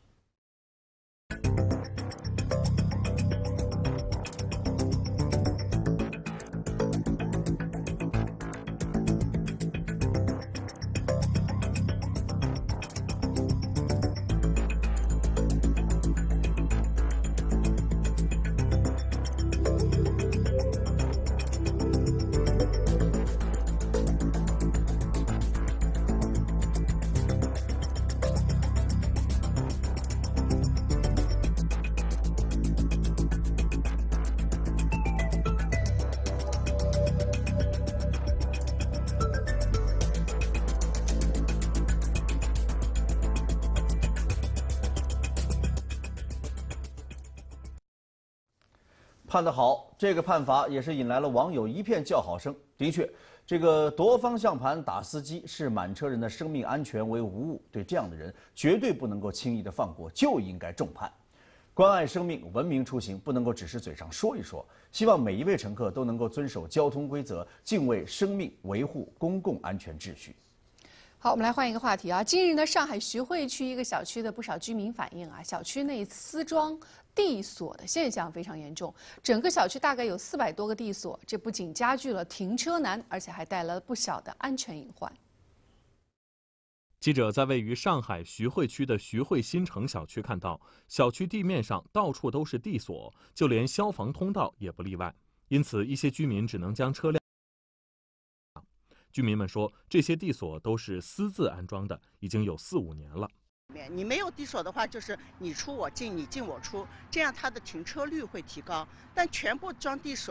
判得好，这个判罚也是引来了网友一片叫好声。的确，这个夺方向盘打司机视满车人的生命安全为无物，对这样的人绝对不能够轻易的放过，就应该重判。关爱生命，文明出行，不能够只是嘴上说一说。希望每一位乘客都能够遵守交通规则，敬畏生命，维护公共安全秩序。 好，我们来换一个话题啊。近日呢，上海徐汇区一个小区的不少居民反映啊，小区内私装地锁的现象非常严重，整个小区大概有四百多个地锁，这不仅加剧了停车难，而且还带来了不小的安全隐患。 记者在位于上海徐汇区的徐汇新城小区看到，小区地面上到处都是地锁，就连消防通道也不例外，因此一些居民只能将车辆。居民们说，这些地锁都是私自安装的，已经有四五年了。 你没有地锁的话，就是你出我进，你进我出，这样它的停车率会提高。但全部装地锁，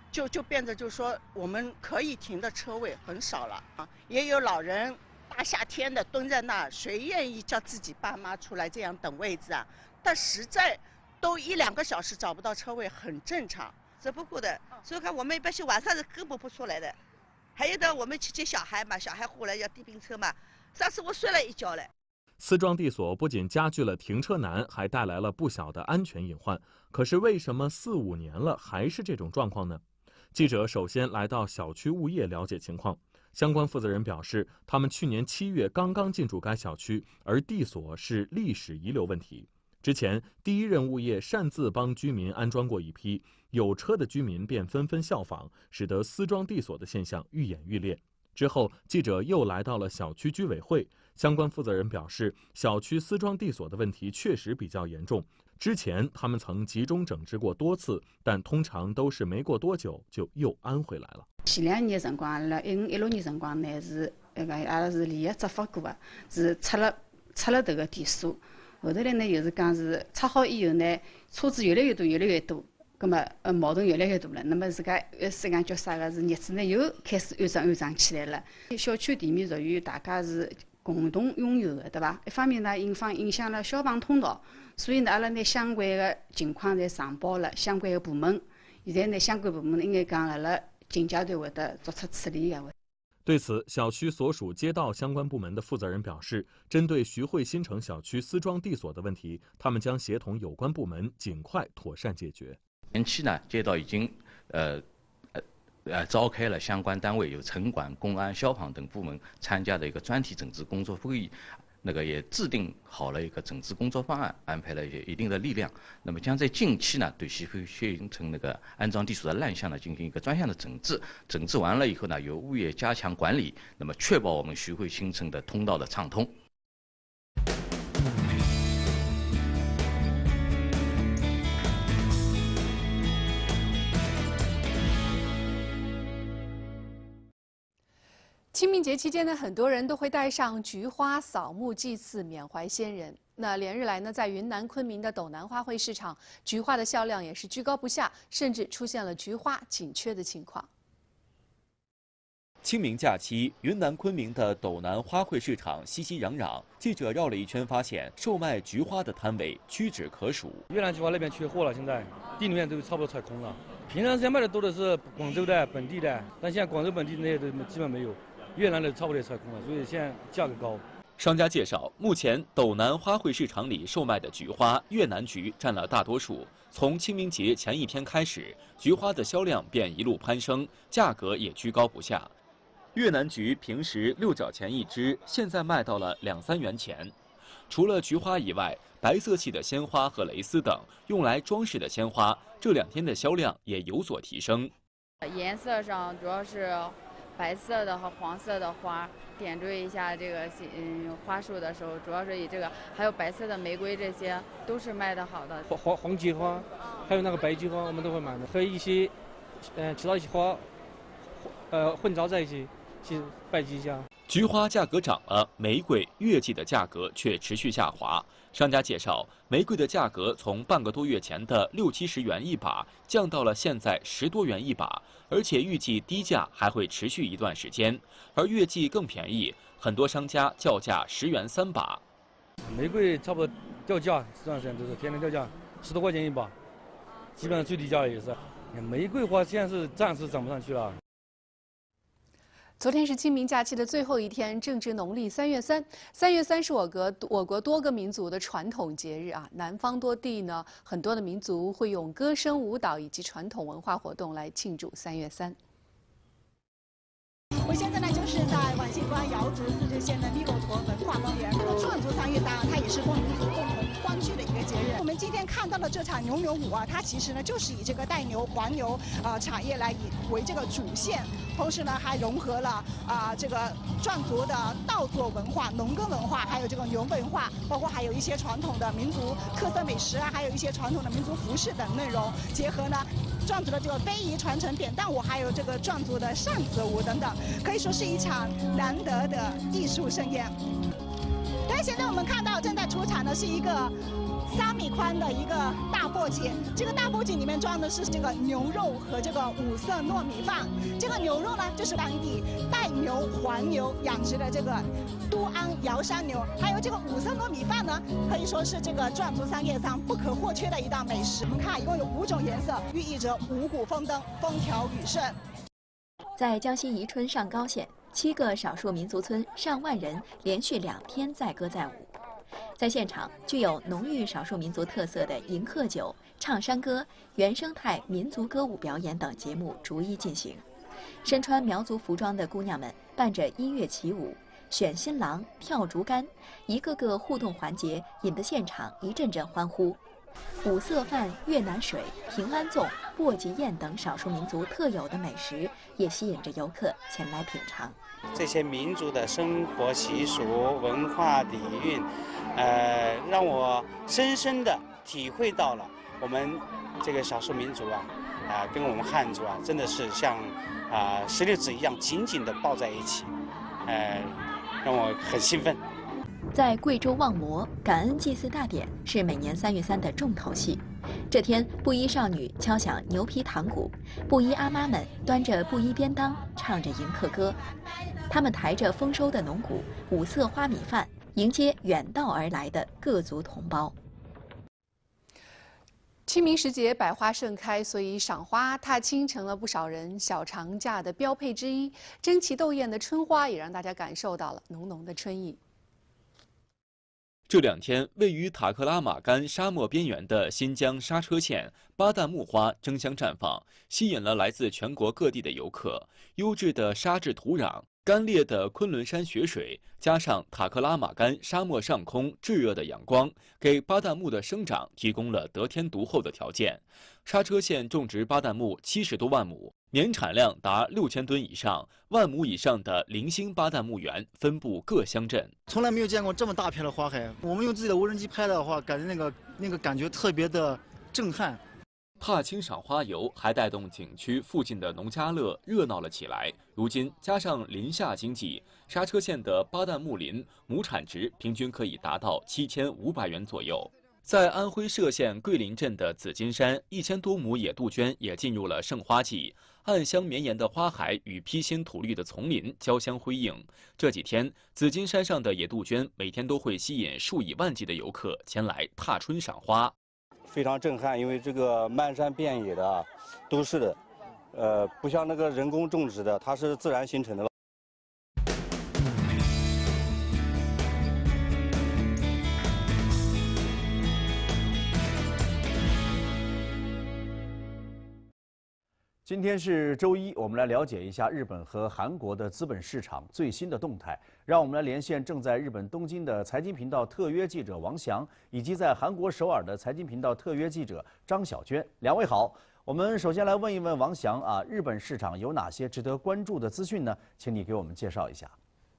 就就变得就是说我们可以停的车位很少了啊，也有老人大夏天的蹲在那，谁愿意叫自己爸妈出来这样等位置啊？但实在都一两个小时找不到车位，很正常。 只不过的，所以看我们一般性晚上是根本不出来的。还有的，我们去接小孩嘛，小孩回来要电瓶车嘛。上次我摔了一跤嘞。 丝装地锁不仅加剧了停车难，还带来了不小的安全隐患。可是为什么四五年了还是这种状况呢？记者首先来到小区物业了解情况，相关负责人表示，他们去年七月刚刚进驻该小区，而地锁是历史遗留问题。之前，第一任物业擅自帮居民安装过一批，有车的居民便纷纷效仿，使得丝装地锁的现象愈演愈烈。之后，记者又来到了小区居委会，相关负责人表示，小区丝装地锁的问题确实比较严重。之前他们曾集中整治过多次，但通常都是没过多久就又安回来了。 前两年辰光，辣一五一六年辰光呢，是那个阿拉是联合执法过的，是拆了拆了迭个地锁。后头来呢，又是讲是拆好以后呢，车子越来越多，越来越多，葛么呃矛盾越来越大了。那么自家呃是讲叫啥个是业主呢又开始安装安装起来了。小区地面属于大家是共同拥有的，对伐？一方面呢，影响影响了消防通道，所以呢，阿拉呢相关的情况侪上报了相关的部门。现在呢，相关部门应该讲辣辣近阶段会得作出处理的。 对此，小区所属街道相关部门的负责人表示，针对徐汇新城小区丝装地锁的问题，他们将协同有关部门尽快妥善解决。 前期呢，街道已经呃呃呃召开了相关单位有城管、公安、消防等部门参加的一个专题整治工作会议。那个也制定好了一个整治工作方案，安排了一一定的力量。那么将在近期呢，对徐汇新城那个安装地锁的烂项呢，进行一个专项的整治。整治完了以后呢，由物业加强管理，那么确保我们徐汇新城的通道的畅通。 清明节期间呢，很多人都会带上菊花扫墓祭祀，缅怀先人。那连日来呢，在云南昆明的斗南花卉市场，菊花的销量也是居高不下，甚至出现了菊花紧缺的情况。 清明假期，云南昆明的斗南花卉市场熙熙攘攘。记者绕了一圈，发现售卖菊花的摊位屈指可数。 越南菊花那边缺货了，现在店里面都差不多拆空了。平常时间卖的多的是广州的本地的，但现在广州本地那些都基本没有。越南的差不多也拆空了，所以现在价格高。 商家介绍，目前斗南花卉市场里售卖的菊花，越南菊占了大多数。从清明节前一天开始，菊花的销量便一路攀升，价格也居高不下。越南菊平时六角钱一支，现在卖到了两三元钱。除了菊花以外，白色系的鲜花和蕾丝等用来装饰的鲜花，这两天的销量也有所提升。 颜色上主要是白色的和黄色的花，点缀一下这个嗯花束的时候，主要是以这个，还有白色的玫瑰，这些都是卖得好的。 黄黄菊花，还有那个白菊花，我们都会买的，和一些嗯、呃、其他一些花，呃混杂在一起去拜祭一下。 菊花价格涨了，玫瑰、月季的价格却持续下滑。商家介绍，玫瑰的价格从半个多月前的六七十元一把降到了现在十多元一把，而且预计低价还会持续一段时间。而月季更便宜，很多商家叫价十元三把。 玫瑰差不多掉价，这段时间都是天天掉价，十多块钱一把，基本上最低价也是。玫瑰花现在是暂时涨不上去了。 昨天是清明假期的最后一天，正值农历三月三。三月三是我国我国多个民族的传统节日啊。南方多地呢，很多的民族会用歌声、舞蹈以及传统文化活动来庆祝三月三。 我现在呢就是在皖西关瑶族自治县的密狗坨文化公园。这个壮族三月三啊，它也是多民族共同欢聚的一个节日。我们今天看到的这场牛牛舞啊，它其实呢就是以这个带牛、黄牛啊、呃、产业来以为这个主线，同时呢还融合了啊、呃、这个壮族的稻作文化、农耕文化，还有这个牛文化，包括还有一些传统的民族特色美食啊，还有一些传统的民族服饰等内容，结合呢壮族的这个非遗传承扁担舞，还有这个壮族的扇子舞等等，可以说是一场难得的艺术盛宴。但现在我们看到正在出场的是一个三米宽的一个大簸箕，这个大簸箕里面装的是这个牛肉和这个五色糯米饭。这个牛肉呢，就是当地带牛、黄牛养殖的这个都安瑶山牛，还有这个五色糯米饭呢，可以说是这个壮族商业商不可或缺的一道美食。我们看，一共有五种颜色，寓意着五谷丰登、风调雨顺。 在江西宜春上高县，七个少数民族村上万人连续两天载歌载舞。在现场，具有浓郁少数民族特色的迎客酒、唱山歌、原生态民族歌舞表演等节目逐一进行。身穿苗族服装的姑娘们伴着音乐起舞，选新郎、跳竹竿，一个个互动环节引得现场一阵阵欢呼。五色饭、越南水、平安粽、簸箕宴等少数民族特有的美食，也吸引着游客前来品尝。 这些民族的生活习俗、文化底蕴，呃，让我深深地体会到了我们这个少数民族啊，啊、呃，跟我们汉族啊，真的是像啊、呃、石榴籽一样紧紧地抱在一起，呃，让我很兴奋。 在贵州望摩，感恩祭祀大典是每年三月三的重头戏。这天，布衣少女敲响牛皮糖鼓，布衣阿妈们端着布衣鞭当，唱着迎客歌。她们抬着丰收的农谷、五色花米饭，迎接远道而来的各族同胞。 清明时节，百花盛开，所以赏花踏青成了不少人小长假的标配之一。争奇斗艳的春花也让大家感受到了浓浓的春意。 这两天，位于塔克拉玛干沙漠边缘的新疆莎车县巴旦木花争相绽放，吸引了来自全国各地的游客。优质的沙质土壤、干裂的昆仑山雪水，加上塔克拉玛干沙漠上空炙热的阳光，给巴旦木的生长提供了得天独厚的条件。莎车县种植巴旦木七十多万亩，年产量达六千吨以上，万亩以上的零星巴旦木园分布各乡镇。 从来没有见过这么大片的花海，我们用自己的无人机拍的话，感觉那个那个感觉特别的震撼。 踏青赏花游还带动景区附近的农家乐热闹了起来。如今加上林下经济，莎车县的巴旦木林亩产值平均可以达到七千五百元左右。在安徽歙县桂林镇的紫金山，一千多亩野杜鹃也进入了盛花季。暗香绵延的花海与披心吐绿的丛林交相辉映。这几天，紫金山上的野杜鹃每天都会吸引数以万计的游客前来踏春赏花。 非常震撼，因为这个漫山遍野的都是的，呃，不像那个人工种植的，它是自然形成的。 今天是周一，我们来了解一下日本和韩国的资本市场最新的动态。让我们来连线正在日本东京的财经频道特约记者王翔，以及在韩国首尔的财经频道特约记者张小娟。两位好，我们首先来问一问王翔啊，日本市场有哪些值得关注的资讯呢？请你给我们介绍一下。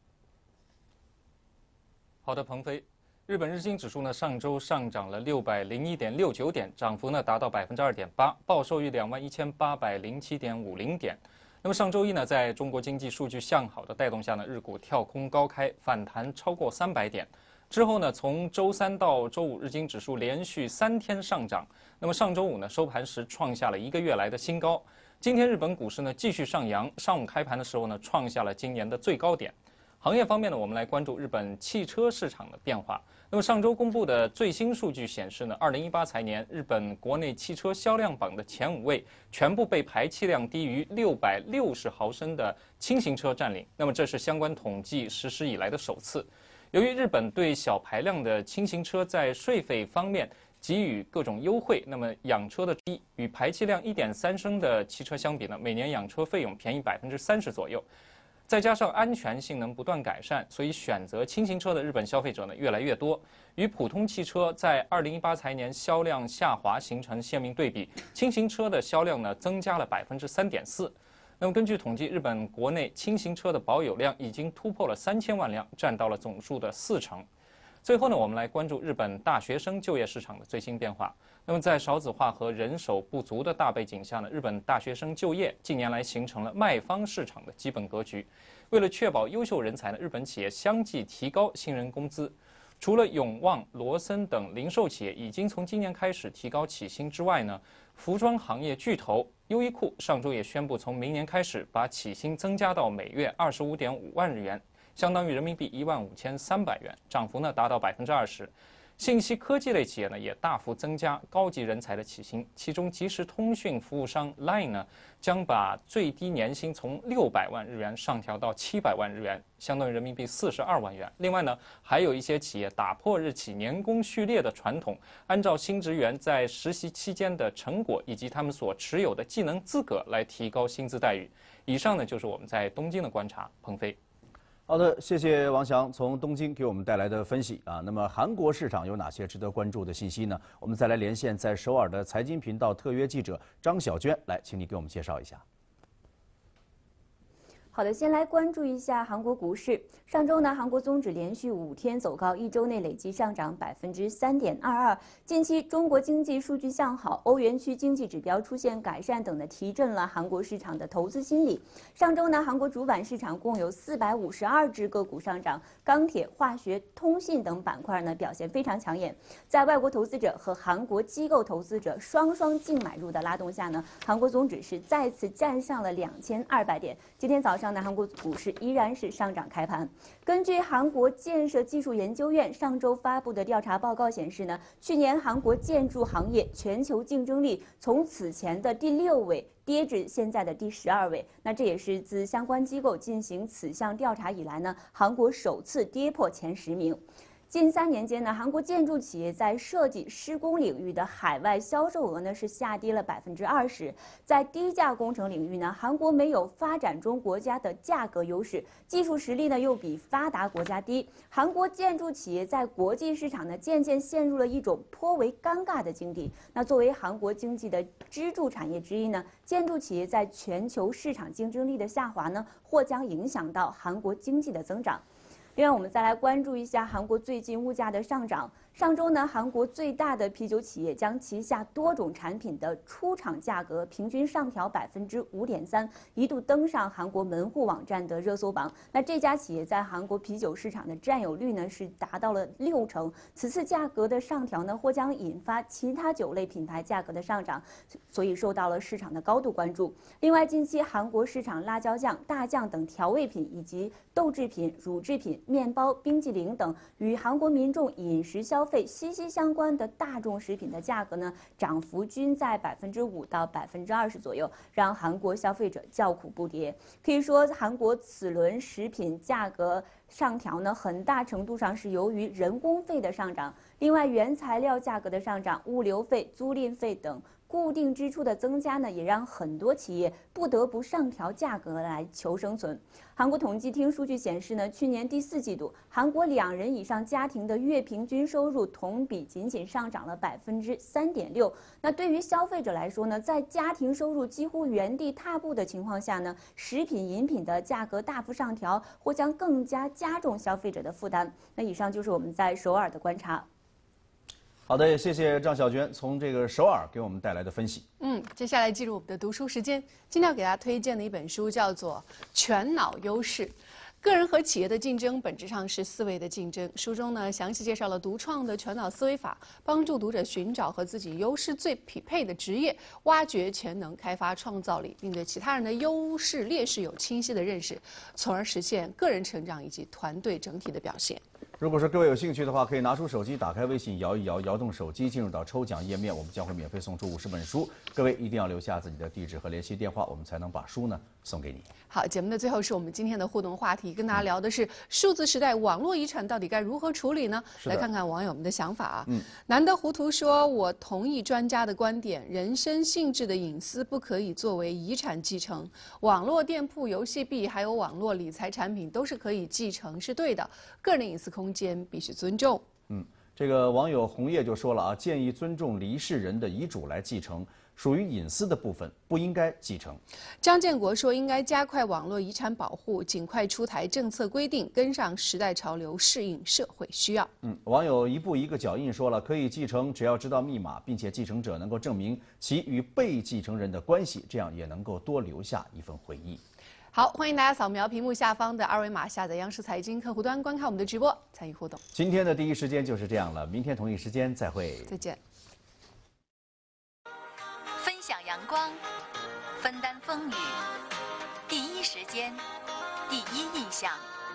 好的，鹏飞。日本日经指数呢，上周上涨了六百零一点六九点，涨幅呢达到百分之二点八，报收于两万一千八百零七点五零点。那么上周一呢，在中国经济数据向好的带动下呢，日股跳空高开，反弹超过三百点。之后呢，从周三到周五，日经指数连续三天上涨。那么上周五呢，收盘时创下了一个月来的新高。今天日本股市呢继续上扬，上午开盘的时候呢，创下了今年的最高点。行业方面呢，我们来关注日本汽车市场的变化。那么上周公布的最新数据显示呢，二零一八财年日本国内汽车销量榜的前五位全部被排气量低于六百六十毫升的轻型车占领。那么这是相关统计实施以来的首次。由于日本对小排量的轻型车在税费方面给予各种优惠，那么养车的低与排气量一点三升的汽车相比呢，每年养车费用便宜百分之三十左右。再加上安全性能不断改善，所以选择轻型车的日本消费者呢越来越多。与普通汽车在二零一八财年销量下滑形成鲜明对比，轻型车的销量呢增加了百分之三点四。那么根据统计，日本国内轻型车的保有量已经突破了三千万辆，占到了总数的四成。最后呢，我们来关注日本大学生就业市场的最新变化。那么在少子化和人手不足的大背景下呢，日本大学生就业近年来形成了卖方市场的基本格局。为了确保优秀人才呢，日本企业相继提高新人工资。 除了永旺、罗森等零售企业已经从今年开始提高起薪之外呢，服装行业巨头优衣库上周也宣布，从明年开始把起薪增加到每月二十五点五万日元，相当于人民币一万五千三百元，涨幅呢达到百分之二十。信息科技类企业呢也大幅增加高级人才的起薪，其中即时通讯服务商 Line 呢将把最低年薪从六百万日元上调到七百万日元，相当于人民币四十二万元。另外呢，还有一些企业打破日企年功序列的传统，按照新职员在实习期间的成果以及他们所持有的技能资格来提高薪资待遇。以上呢就是我们在东京的观察。鹏飞。 好的，谢谢王翔从东京给我们带来的分析啊。那么韩国市场有哪些值得关注的信息呢？我们再来连线在首尔的财经频道特约记者张小娟，来，请你给我们介绍一下。 好的，先来关注一下韩国股市。上周呢，韩国综指连续五天走高，一周内累计上涨百分之三点二二。近期中国经济数据向好，欧元区经济指标出现改善等的，提振了韩国市场的投资心理。上周呢，韩国主板市场共有四百五十二只个股上涨，钢铁、化学、通信等板块呢表现非常抢眼。在外国投资者和韩国机构投资者双双净买入的拉动下呢，韩国综指是再次站上了两千二百点。今天早上呢，韩国股市依然是上涨开盘。根据韩国建设技术研究院上周发布的调查报告显示呢，去年韩国建筑行业全球竞争力从此前的第六位跌至现在的第十二位。那这也是自相关机构进行此项调查以来呢，韩国首次跌破前十名。近三年间呢，韩国建筑企业在设计施工领域的海外销售额呢是下跌了百分之二十。在低价工程领域呢，韩国没有发展中国家的价格优势，技术实力呢又比发达国家低。韩国建筑企业在国际市场呢渐渐陷入了一种颇为尴尬的境地。那作为韩国经济的支柱产业之一呢，建筑企业在全球市场竞争力的下滑呢，或将影响到韩国经济的增长。另外，我们再来关注一下韩国最近物价的上涨。上周呢，韩国最大的啤酒企业将旗下多种产品的出厂价格平均上调百分之五点三，一度登上韩国门户网站的热搜榜。那这家企业在韩国啤酒市场的占有率呢是达到了六成。此次价格的上调呢，或将引发其他酒类品牌价格的上涨，所以受到了市场的高度关注。另外，近期韩国市场辣椒酱、大酱等调味品以及豆制品、乳制品、面包、冰淇淋等与韩国民众饮食消费息息相关的大众食品的价格呢，涨幅均在百分之五到百分之二十左右，让韩国消费者叫苦不迭。可以说，韩国此轮食品价格上调呢，很大程度上是由于人工费的上涨，另外原材料价格的上涨、物流费、租赁费等固定支出的增加呢，也让很多企业不得不上调价格来求生存。韩国统计厅数据显示呢，去年第四季度，韩国两人以上家庭的月平均收入同比仅仅上涨了百分之三点六。那对于消费者来说呢，在家庭收入几乎原地踏步的情况下呢，食品饮品的价格大幅上调，或将更加加重消费者的负担。那以上就是我们在首尔的观察。 好的，谢谢张小娟从这个首尔给我们带来的分析。 嗯，接下来进入我们的读书时间。今天要给大家推荐的一本书叫做《全脑优势》。个人和企业的竞争本质上是思维的竞争。书中呢，详细介绍了独创的全脑思维法，帮助读者寻找和自己优势最匹配的职业，挖掘潜能，开发创造力，并对其他人的优势劣势有清晰的认识，从而实现个人成长以及团队整体的表现。 如果说各位有兴趣的话，可以拿出手机，打开微信，摇一摇，摇动手机，进入到抽奖页面，我们将会免费送出五十本书。各位一定要留下自己的地址和联系电话，我们才能把书呢送给你。 好，节目的最后是我们今天的互动话题，跟大家聊的是数字时代网络遗产到底该如何处理呢？来看看网友们的想法啊。嗯，难得糊涂说，我同意专家的观点，人身性质的隐私不可以作为遗产继承。网络店铺、游戏币还有网络理财产品都是可以继承，是对的。个人隐私空间必须尊重。 嗯，这个网友红叶就说了啊，建议尊重离世人的遗嘱来继承。属于隐私的部分不应该继承。 张建国说，应该加快网络遗产保护，尽快出台政策规定，跟上时代潮流，适应社会需要。 嗯，网友一步一个脚印说了，可以继承，只要知道密码，并且继承者能够证明其与被继承人的关系，这样也能够多留下一份回忆。 好，欢迎大家扫描屏幕下方的二维码，下载央视财经客户端，观看我们的直播，参与互动。 今天的第一时间就是这样了，明天同一时间再会， 再见。 分享阳光，分担风雨，第一时间，第一印象。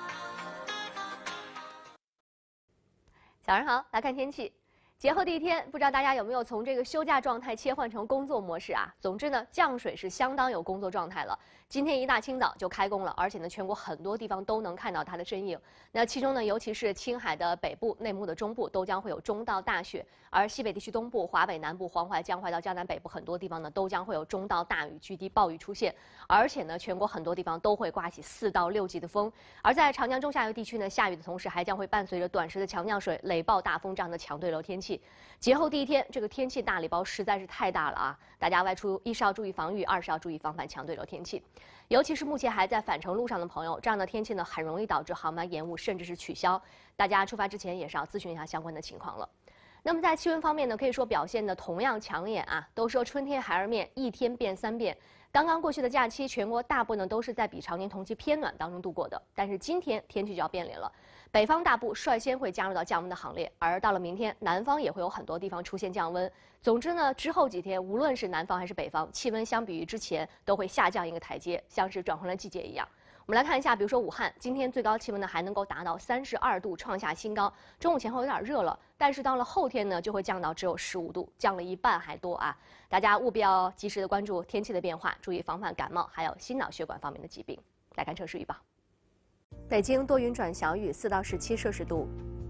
早上好，来看天气。节后第一天，不知道大家有没有从这个休假状态切换成工作模式啊？总之呢，降水是相当有工作状态了。今天一大清早就开工了，而且呢，全国很多地方都能看到它的身影。那其中呢，尤其是青海的北部、内蒙的中部都将会有中到大雪，而西北地区东部、华北南部、黄淮、江淮到江南北部很多地方呢，都将会有中到大雨、局地暴雨出现。而且呢，全国很多地方都会刮起四到六级的风。而在长江中下游地区呢，下雨的同时还将会伴随着短时的强降水、雷暴大风这样的强对流天气。节后第一天，这个天气大礼包实在是太大了啊！大家外出一是要注意防御，二是要注意防范强对流天气。尤其是目前还在返程路上的朋友，这样的天气呢，很容易导致航班延误，甚至是取消。大家出发之前也是要咨询一下相关的情况了。那么在气温方面呢，可以说表现的同样抢眼啊。都说春天孩儿面，一天变三变。刚刚过去的假期，全国大部呢都是在比常年同期偏暖当中度过的。但是今天天气就要变脸了，北方大部率先会加入到降温的行列，而到了明天，南方也会有很多地方出现降温。总之呢，之后几天，无论是南方还是北方，气温相比于之前都会下降一个台阶，像是转换了季节一样。我们来看一下，比如说武汉，今天最高气温呢还能够达到三十二度，创下新高。中午前后有点热了，但是到了后天呢，就会降到只有十五度，降了一半还多啊！大家务必要及时的关注天气的变化，注意防范感冒还有心脑血管方面的疾病。来看测试预报：北京多云转小雨，四到十七摄氏度；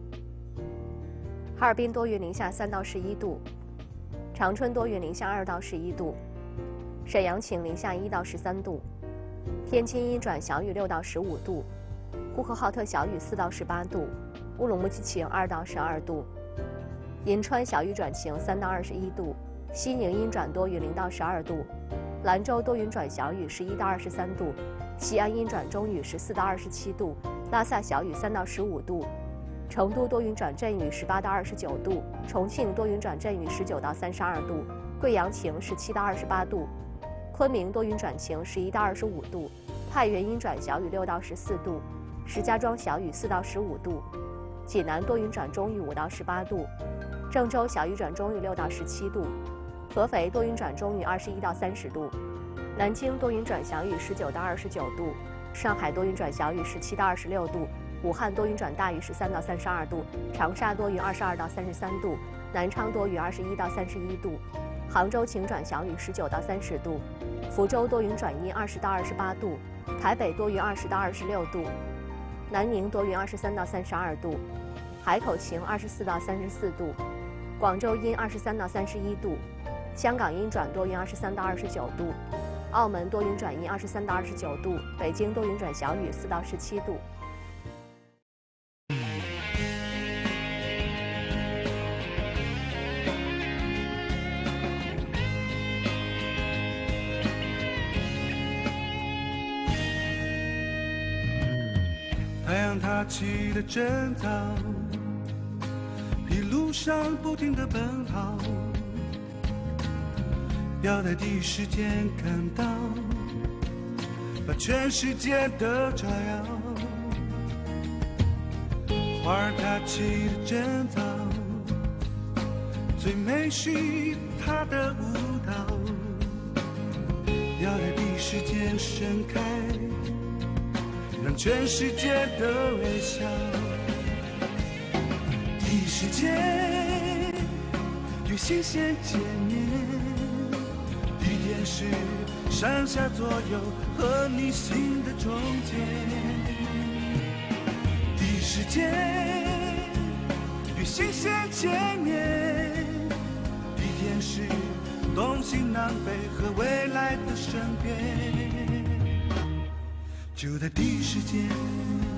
哈尔滨多云，零下三到十一度；长春多云，零下二到十一度；沈阳晴，零下一到十三度。天津阴转小雨六到十五度，呼和浩特小雨四到十八度，乌鲁木齐晴二到十二度，银川小雨转晴三到二十一度，西宁阴转多云零到十二度，兰州多云转小雨十一到二十三度，西安阴转中雨十四到二十七度，拉萨小雨三到十五度，成都多云转阵雨十八到二十九度，重庆多云转阵雨十九到三十二度，贵阳晴十七到二十八度。昆明多云转晴，十一到二十五度；太原阴转小雨，六到十四度；石家庄小雨，四到十五度；济南多云转中雨，五到十八度；郑州小雨转中雨，六到十七度；合肥多云转中雨，二十一到三十度；南京多云转小雨，十九到二十九度；上海多云转小雨，十七到二十六度；武汉多云转大雨，十三到三十二度；长沙多云，二十二到三十三度；南昌多雨，二十一到三十一度；杭州晴转小雨，十九到三十度；福州多云转阴，二十到二十八度；台北多云，二十到二十六度；南宁多云，二十三到三十二度；海口晴，二十四到三十四度；广州阴，二十三到三十一度；香港阴转多云，二十三到二十九度；澳门多云转阴，二十三到二十九度；北京多云转小雨，四到十七度。 太阳它起得真早，一路上不停地奔跑，要在第一时间看到，把全世界都照耀。花儿它起得真早，最美是它的舞蹈，要在第一时间盛开，让全世界都微笑。第一时间与新鲜见面，地点是上下左右和你心的中间。第一时间与新鲜见面，地点是东西南北和未来的身边。就在第一时间。